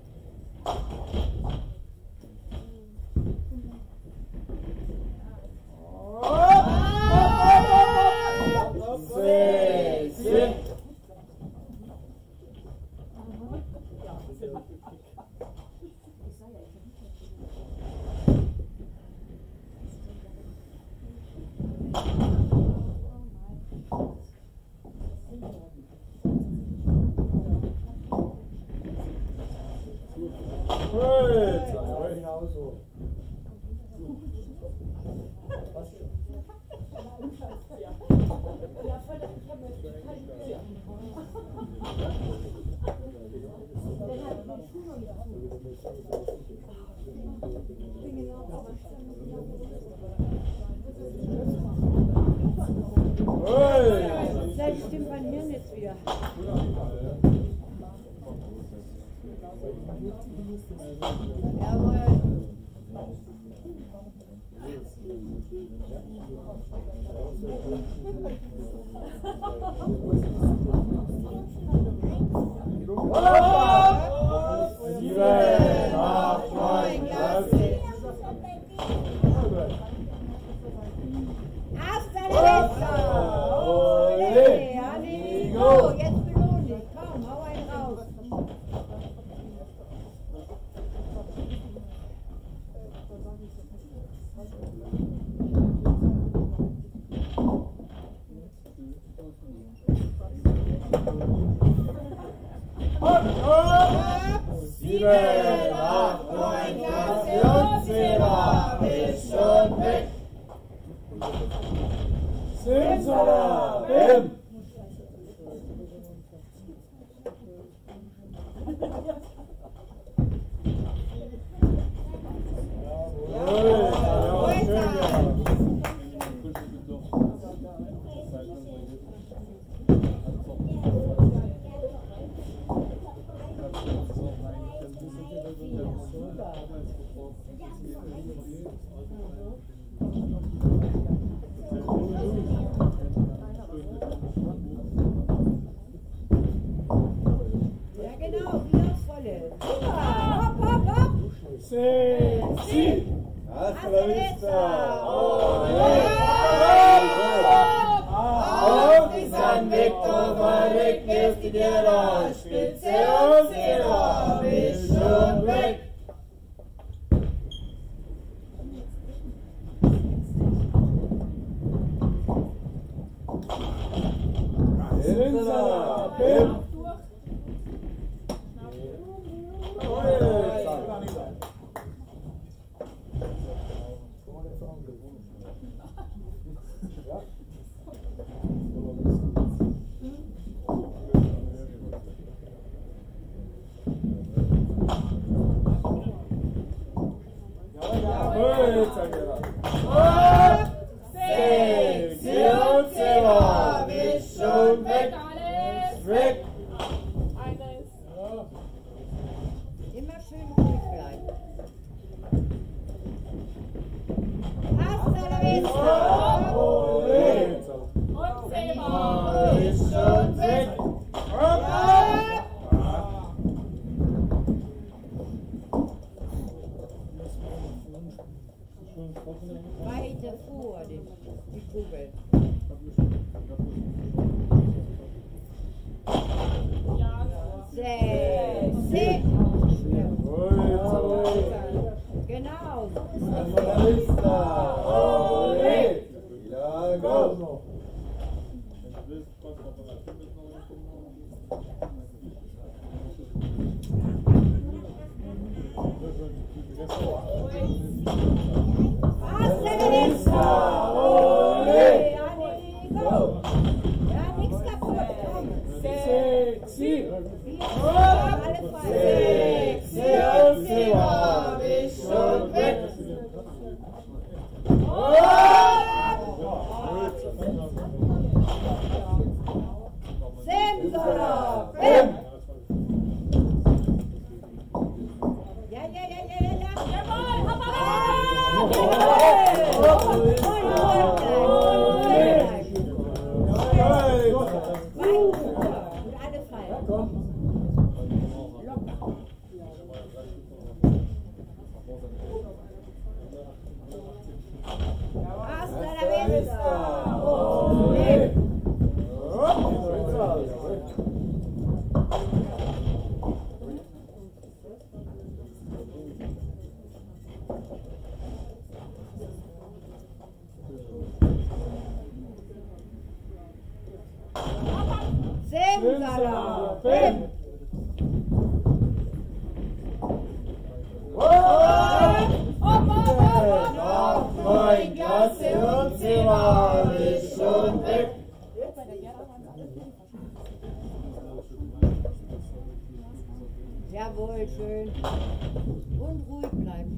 Vielleicht stimmt mein Hirn jetzt wieder. Jawohl. Jetzt belohn dich. Komm, hau einen raus. Sieben, acht, neun, Klasse und Zehner ist schon weg. Simsalabim! Ja genau, wieder aufs Volle. Super, hopp, hopp, hopp. Sexy! Hasta la vista! Auf die San Victor verrückt wirft die dir da Spitze und Zehner ist schon weg. Simsalabim! Sexy und Zehner ist schon weg. Weg. Immer schön ruhig bleiben. Hasta la vista. Und Zehner. Ist schon weg. Weiter vor, die Kugel. Sexy. Genau. Hasta la vista. Ole. Ja, go. Hasta la vista. Ole. Amigo. Ja, nichts kaputt. Komm. Sexy. Alle frei. Sexy und Zehner ist schon weg. Simsalabim. Ja. Jawohl, hopp, hopp, hopp. Und alle fallen. Komm. Hasta la vista. Ole. Simsalabim. Nach Neugasse und sie war ich schon weg. Jawohl, schön. Und ruhig bleiben.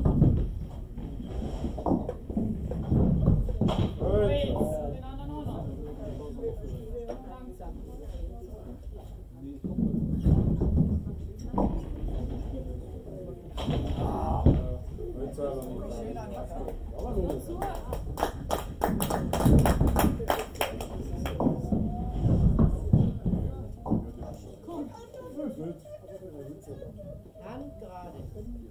Den anderen auch noch. Langsam. Hand gerade.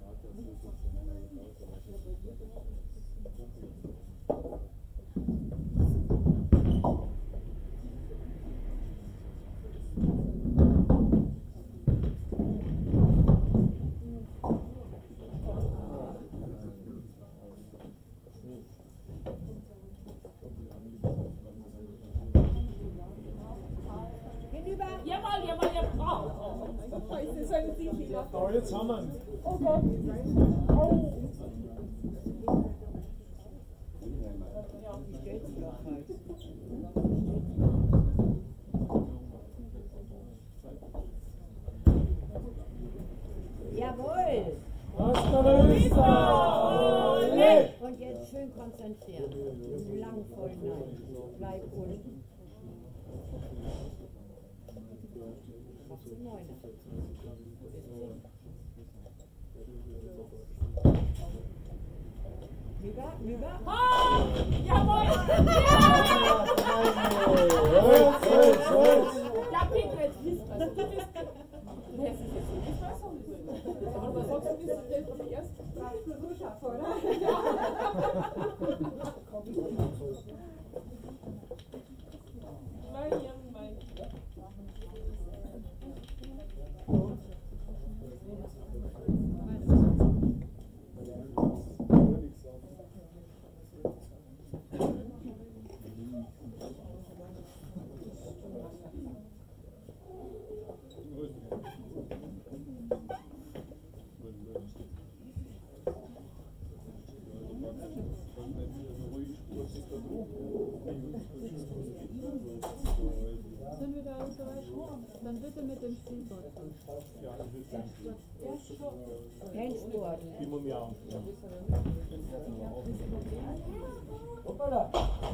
Hinüber. Jawohl, jawohl, jawohl. Oh, Scheiße, sagen Sie wieder. Aber jetzt haben wir ihn. Oh Gott. Oh. Die stellt sich auch falsch. Jawohl. Hasta la vista. Ole. Und jetzt schön konzentrieren. Lang voll nein. Bleib unten. Machst du 9. Rüber. Ah, jawohl. Ja, Peter, jetzt wisst was. Du hättest es jetzt nicht besser. Aber sonst ist das jetzt die erste Frage für Ruschaf, oder? Nein, nein. Sind wir da alles soweit? Dann bitte mit dem Spielbord. Handsport. Hoppala.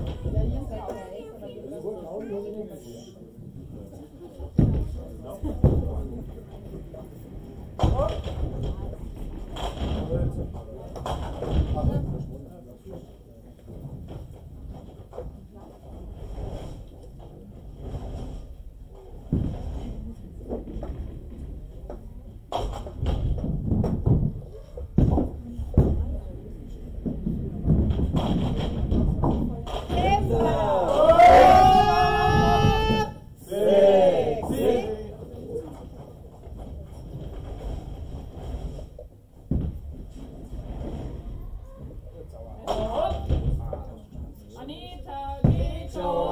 Anita, geht schon.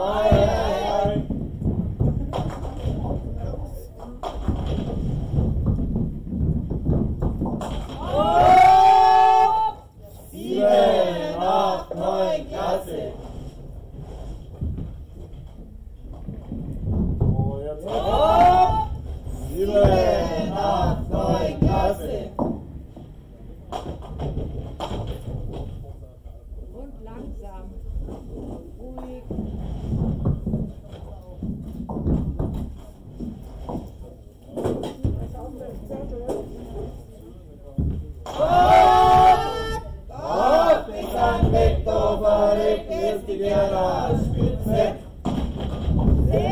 Und langsam. Ruhig. Ist die Gerda Spitze.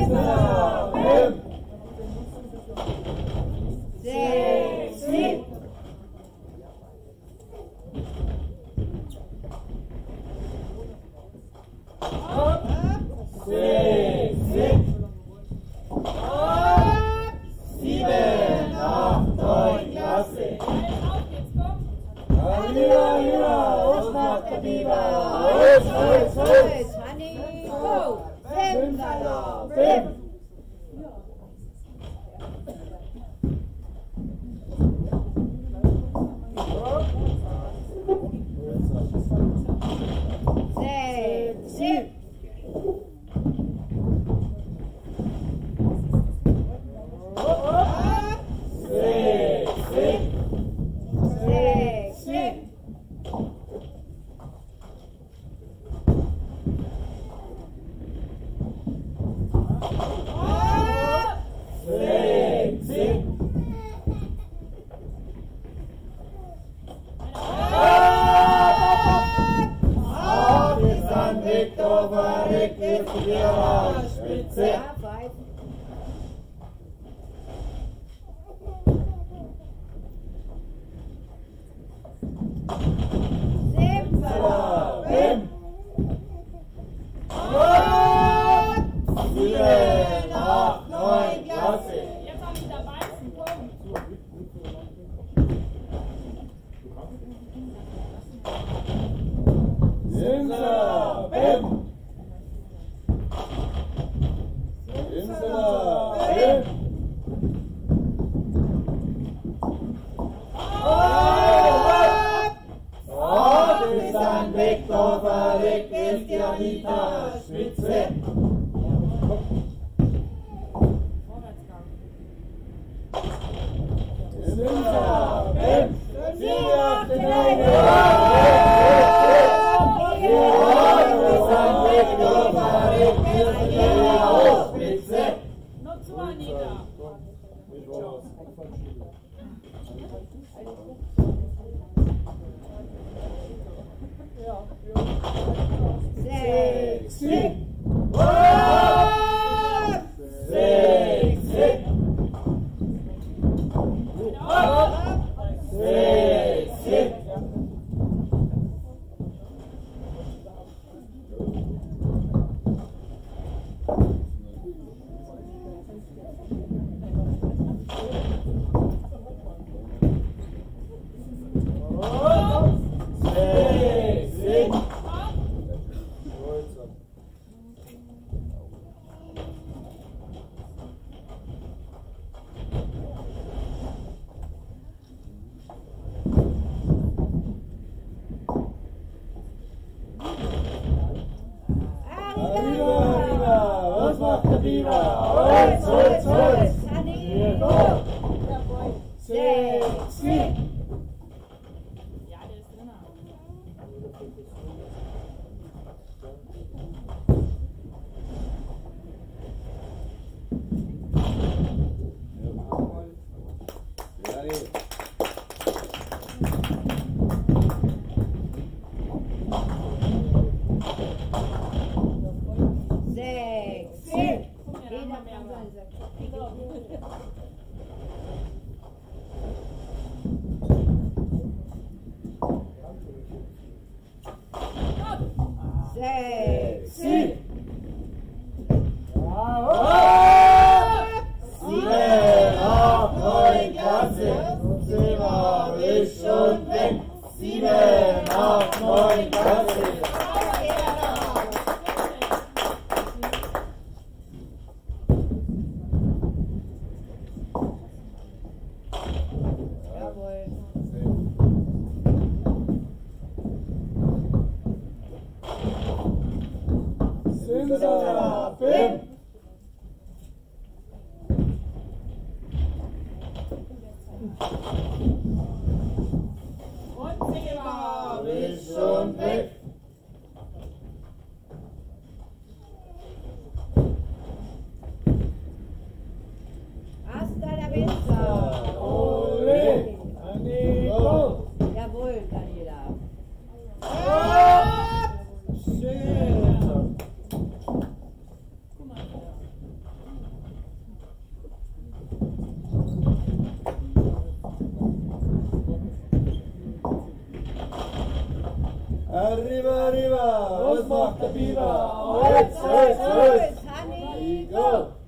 Arriba, arriba, was macht der Biber? Holz, Holz, Holz, Honey, go!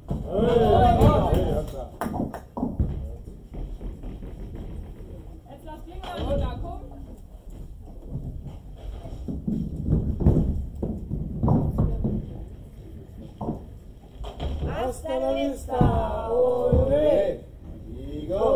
Jetzt lass klingeln, da komm. Hasta la vista, ole! Igo!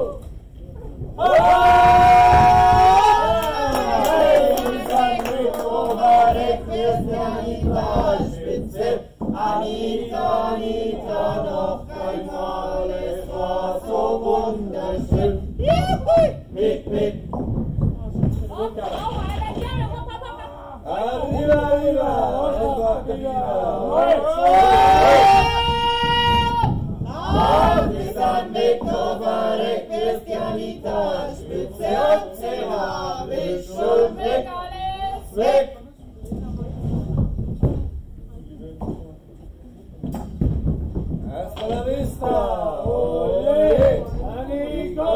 Anita, Anita, noch einmal, es war so wunderschön. Juhu! Mit. Arriba, arriba, was macht der Biber? Auf die Sandweg, ist die Anita, Spitze und Zehner, ist schon weg, weg. Hasta la vista, ole! Amigo!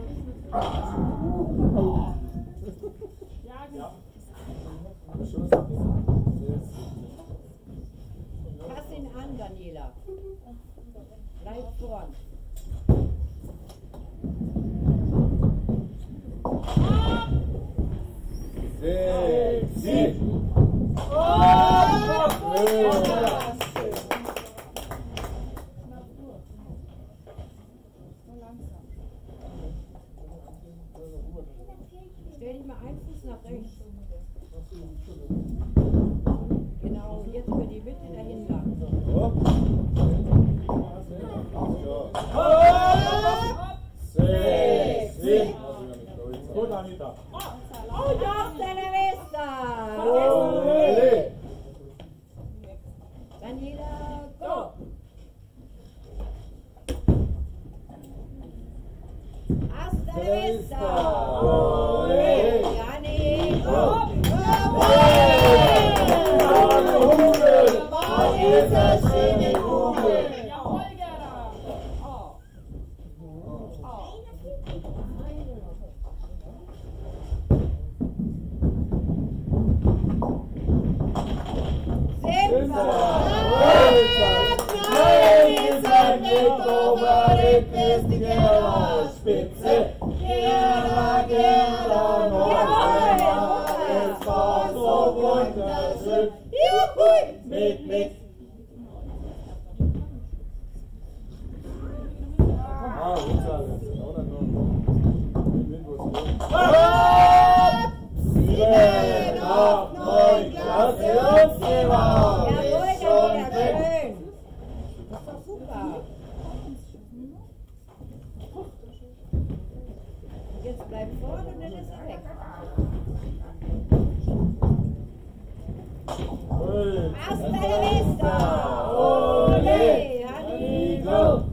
Pass ihn an, Daniela. Bleib vorn. Sexy! Stell dich mal einen Fuß nach rechts. Genau, und jetzt über die Mitte dahin lang. Sexy! Gut, Anita. Hasta la vista! Ole! Daniela, go! Hasta la vista! Ole! Jani, go! Dieser schöne Kugel. Jawohl, Gerda. Spitze, Gerda, noch einmal, es war so wunderschön. Juhu, mit. Ah, Sieben, acht, neun, Klasse und sie war Jawohl, nicht schon Daniela, weg. schön. Das ist doch super. Jetzt bleib vorne und dann ist er weg. Hasta la vista! Ole! Honey, go!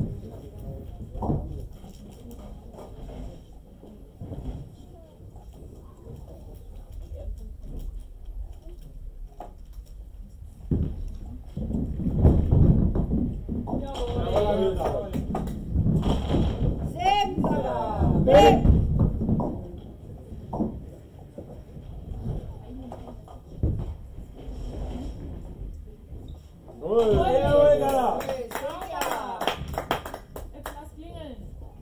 Sembra! Weg! Jetzt lass klingeln.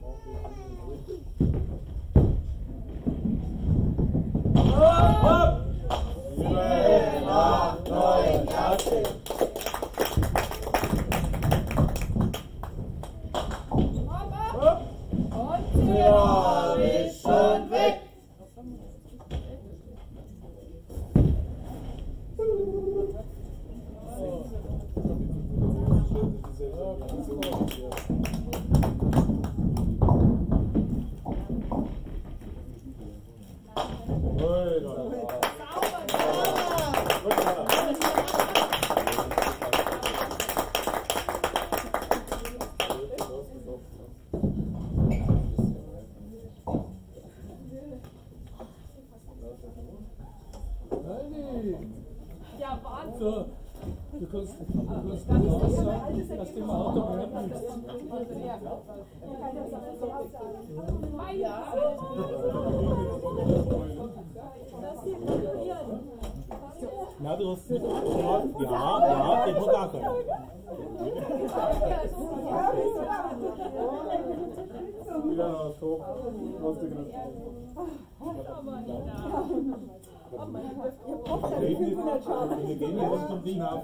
Sieben, acht, neun, Klasse. Und Sie war nicht schon weg. Na, du hast nicht abgeschaut? Ja, ich muss auch sein. Ja, so. Was du gerade. Wir gehen was zum Ding auf.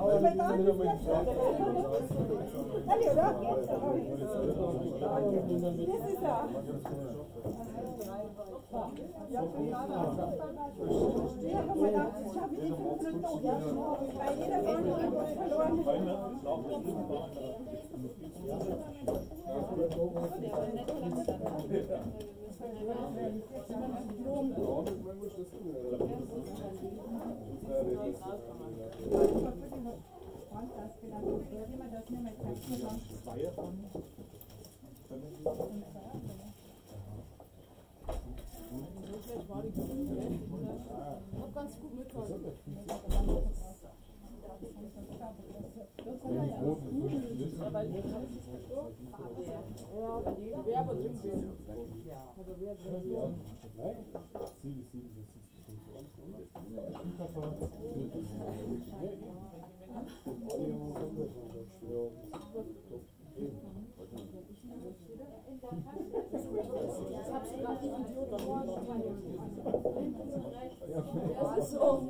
Ganz gut mitgeholfen. Das ist so.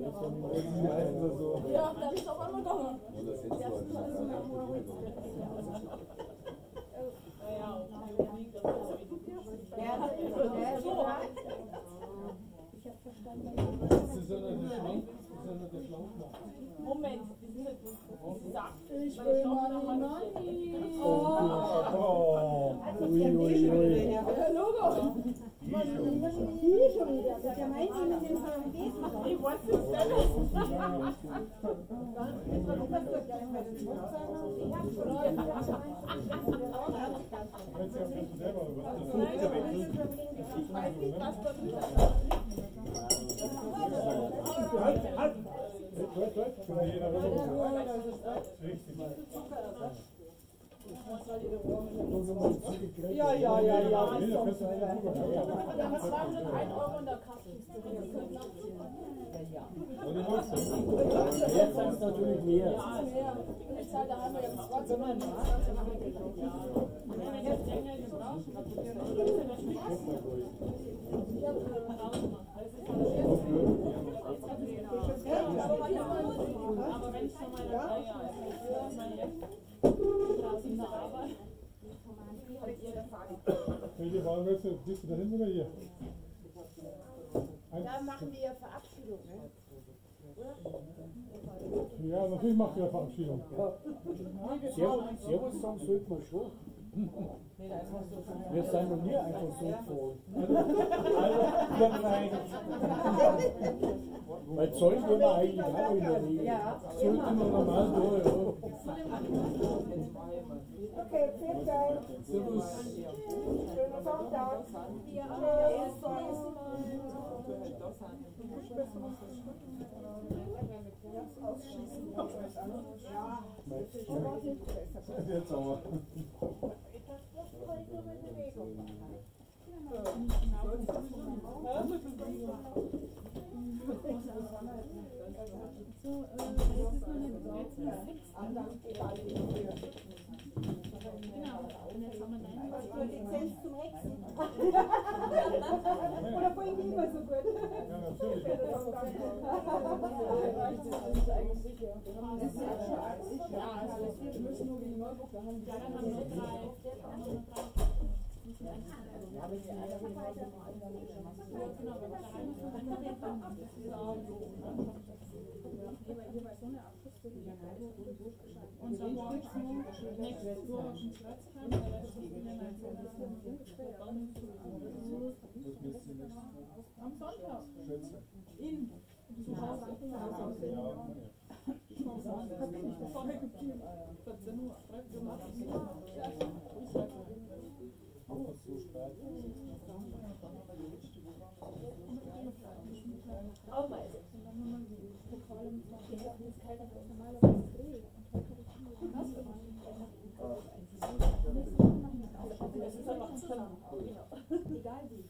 Ja, da ist auf einmal doch. Moment, sie sagt, ich will Money. Logo. Ich weiß es ich weiß nicht, was das Ja. Ja, was war denn 1 Euro in der Kasse? Jetzt ist es natürlich mehr. Ja, ich zahle daheim jetzt 20 Euro. Wenn ich jetzt länger gebraucht aber wenn ich schon mal welche Wahl willst du? Bist du da hinten oder hier? Da machen wir ja Verabschiedung. Ja, natürlich macht ihr Verabschiedung. Servus sagen sollte man schon. Wir sind noch nie einfach so gefallen. Weil Zoll gehen wir eigentlich auch in der Regel. Ja. Sollte man normal durch. Okay, vielen Dank. Servus. Schönen Sonntag. Jetzt aber. Lizenz zum Hexen. Oder vorhin nicht mehr so gut. Ja, natürlich. wir müssen nur gegen Neuburg, da haben wir dann haben wir 3. Am Sonntag. In. Hab ich nicht vorher geblieben. 14 Uhr. 13 Uhr. Auch mal. Pokal im Fach. Wir hatten es kalt, als normalerweise dreht. Und heute habe ich was gemacht. zusammen. Genau. Egal wie.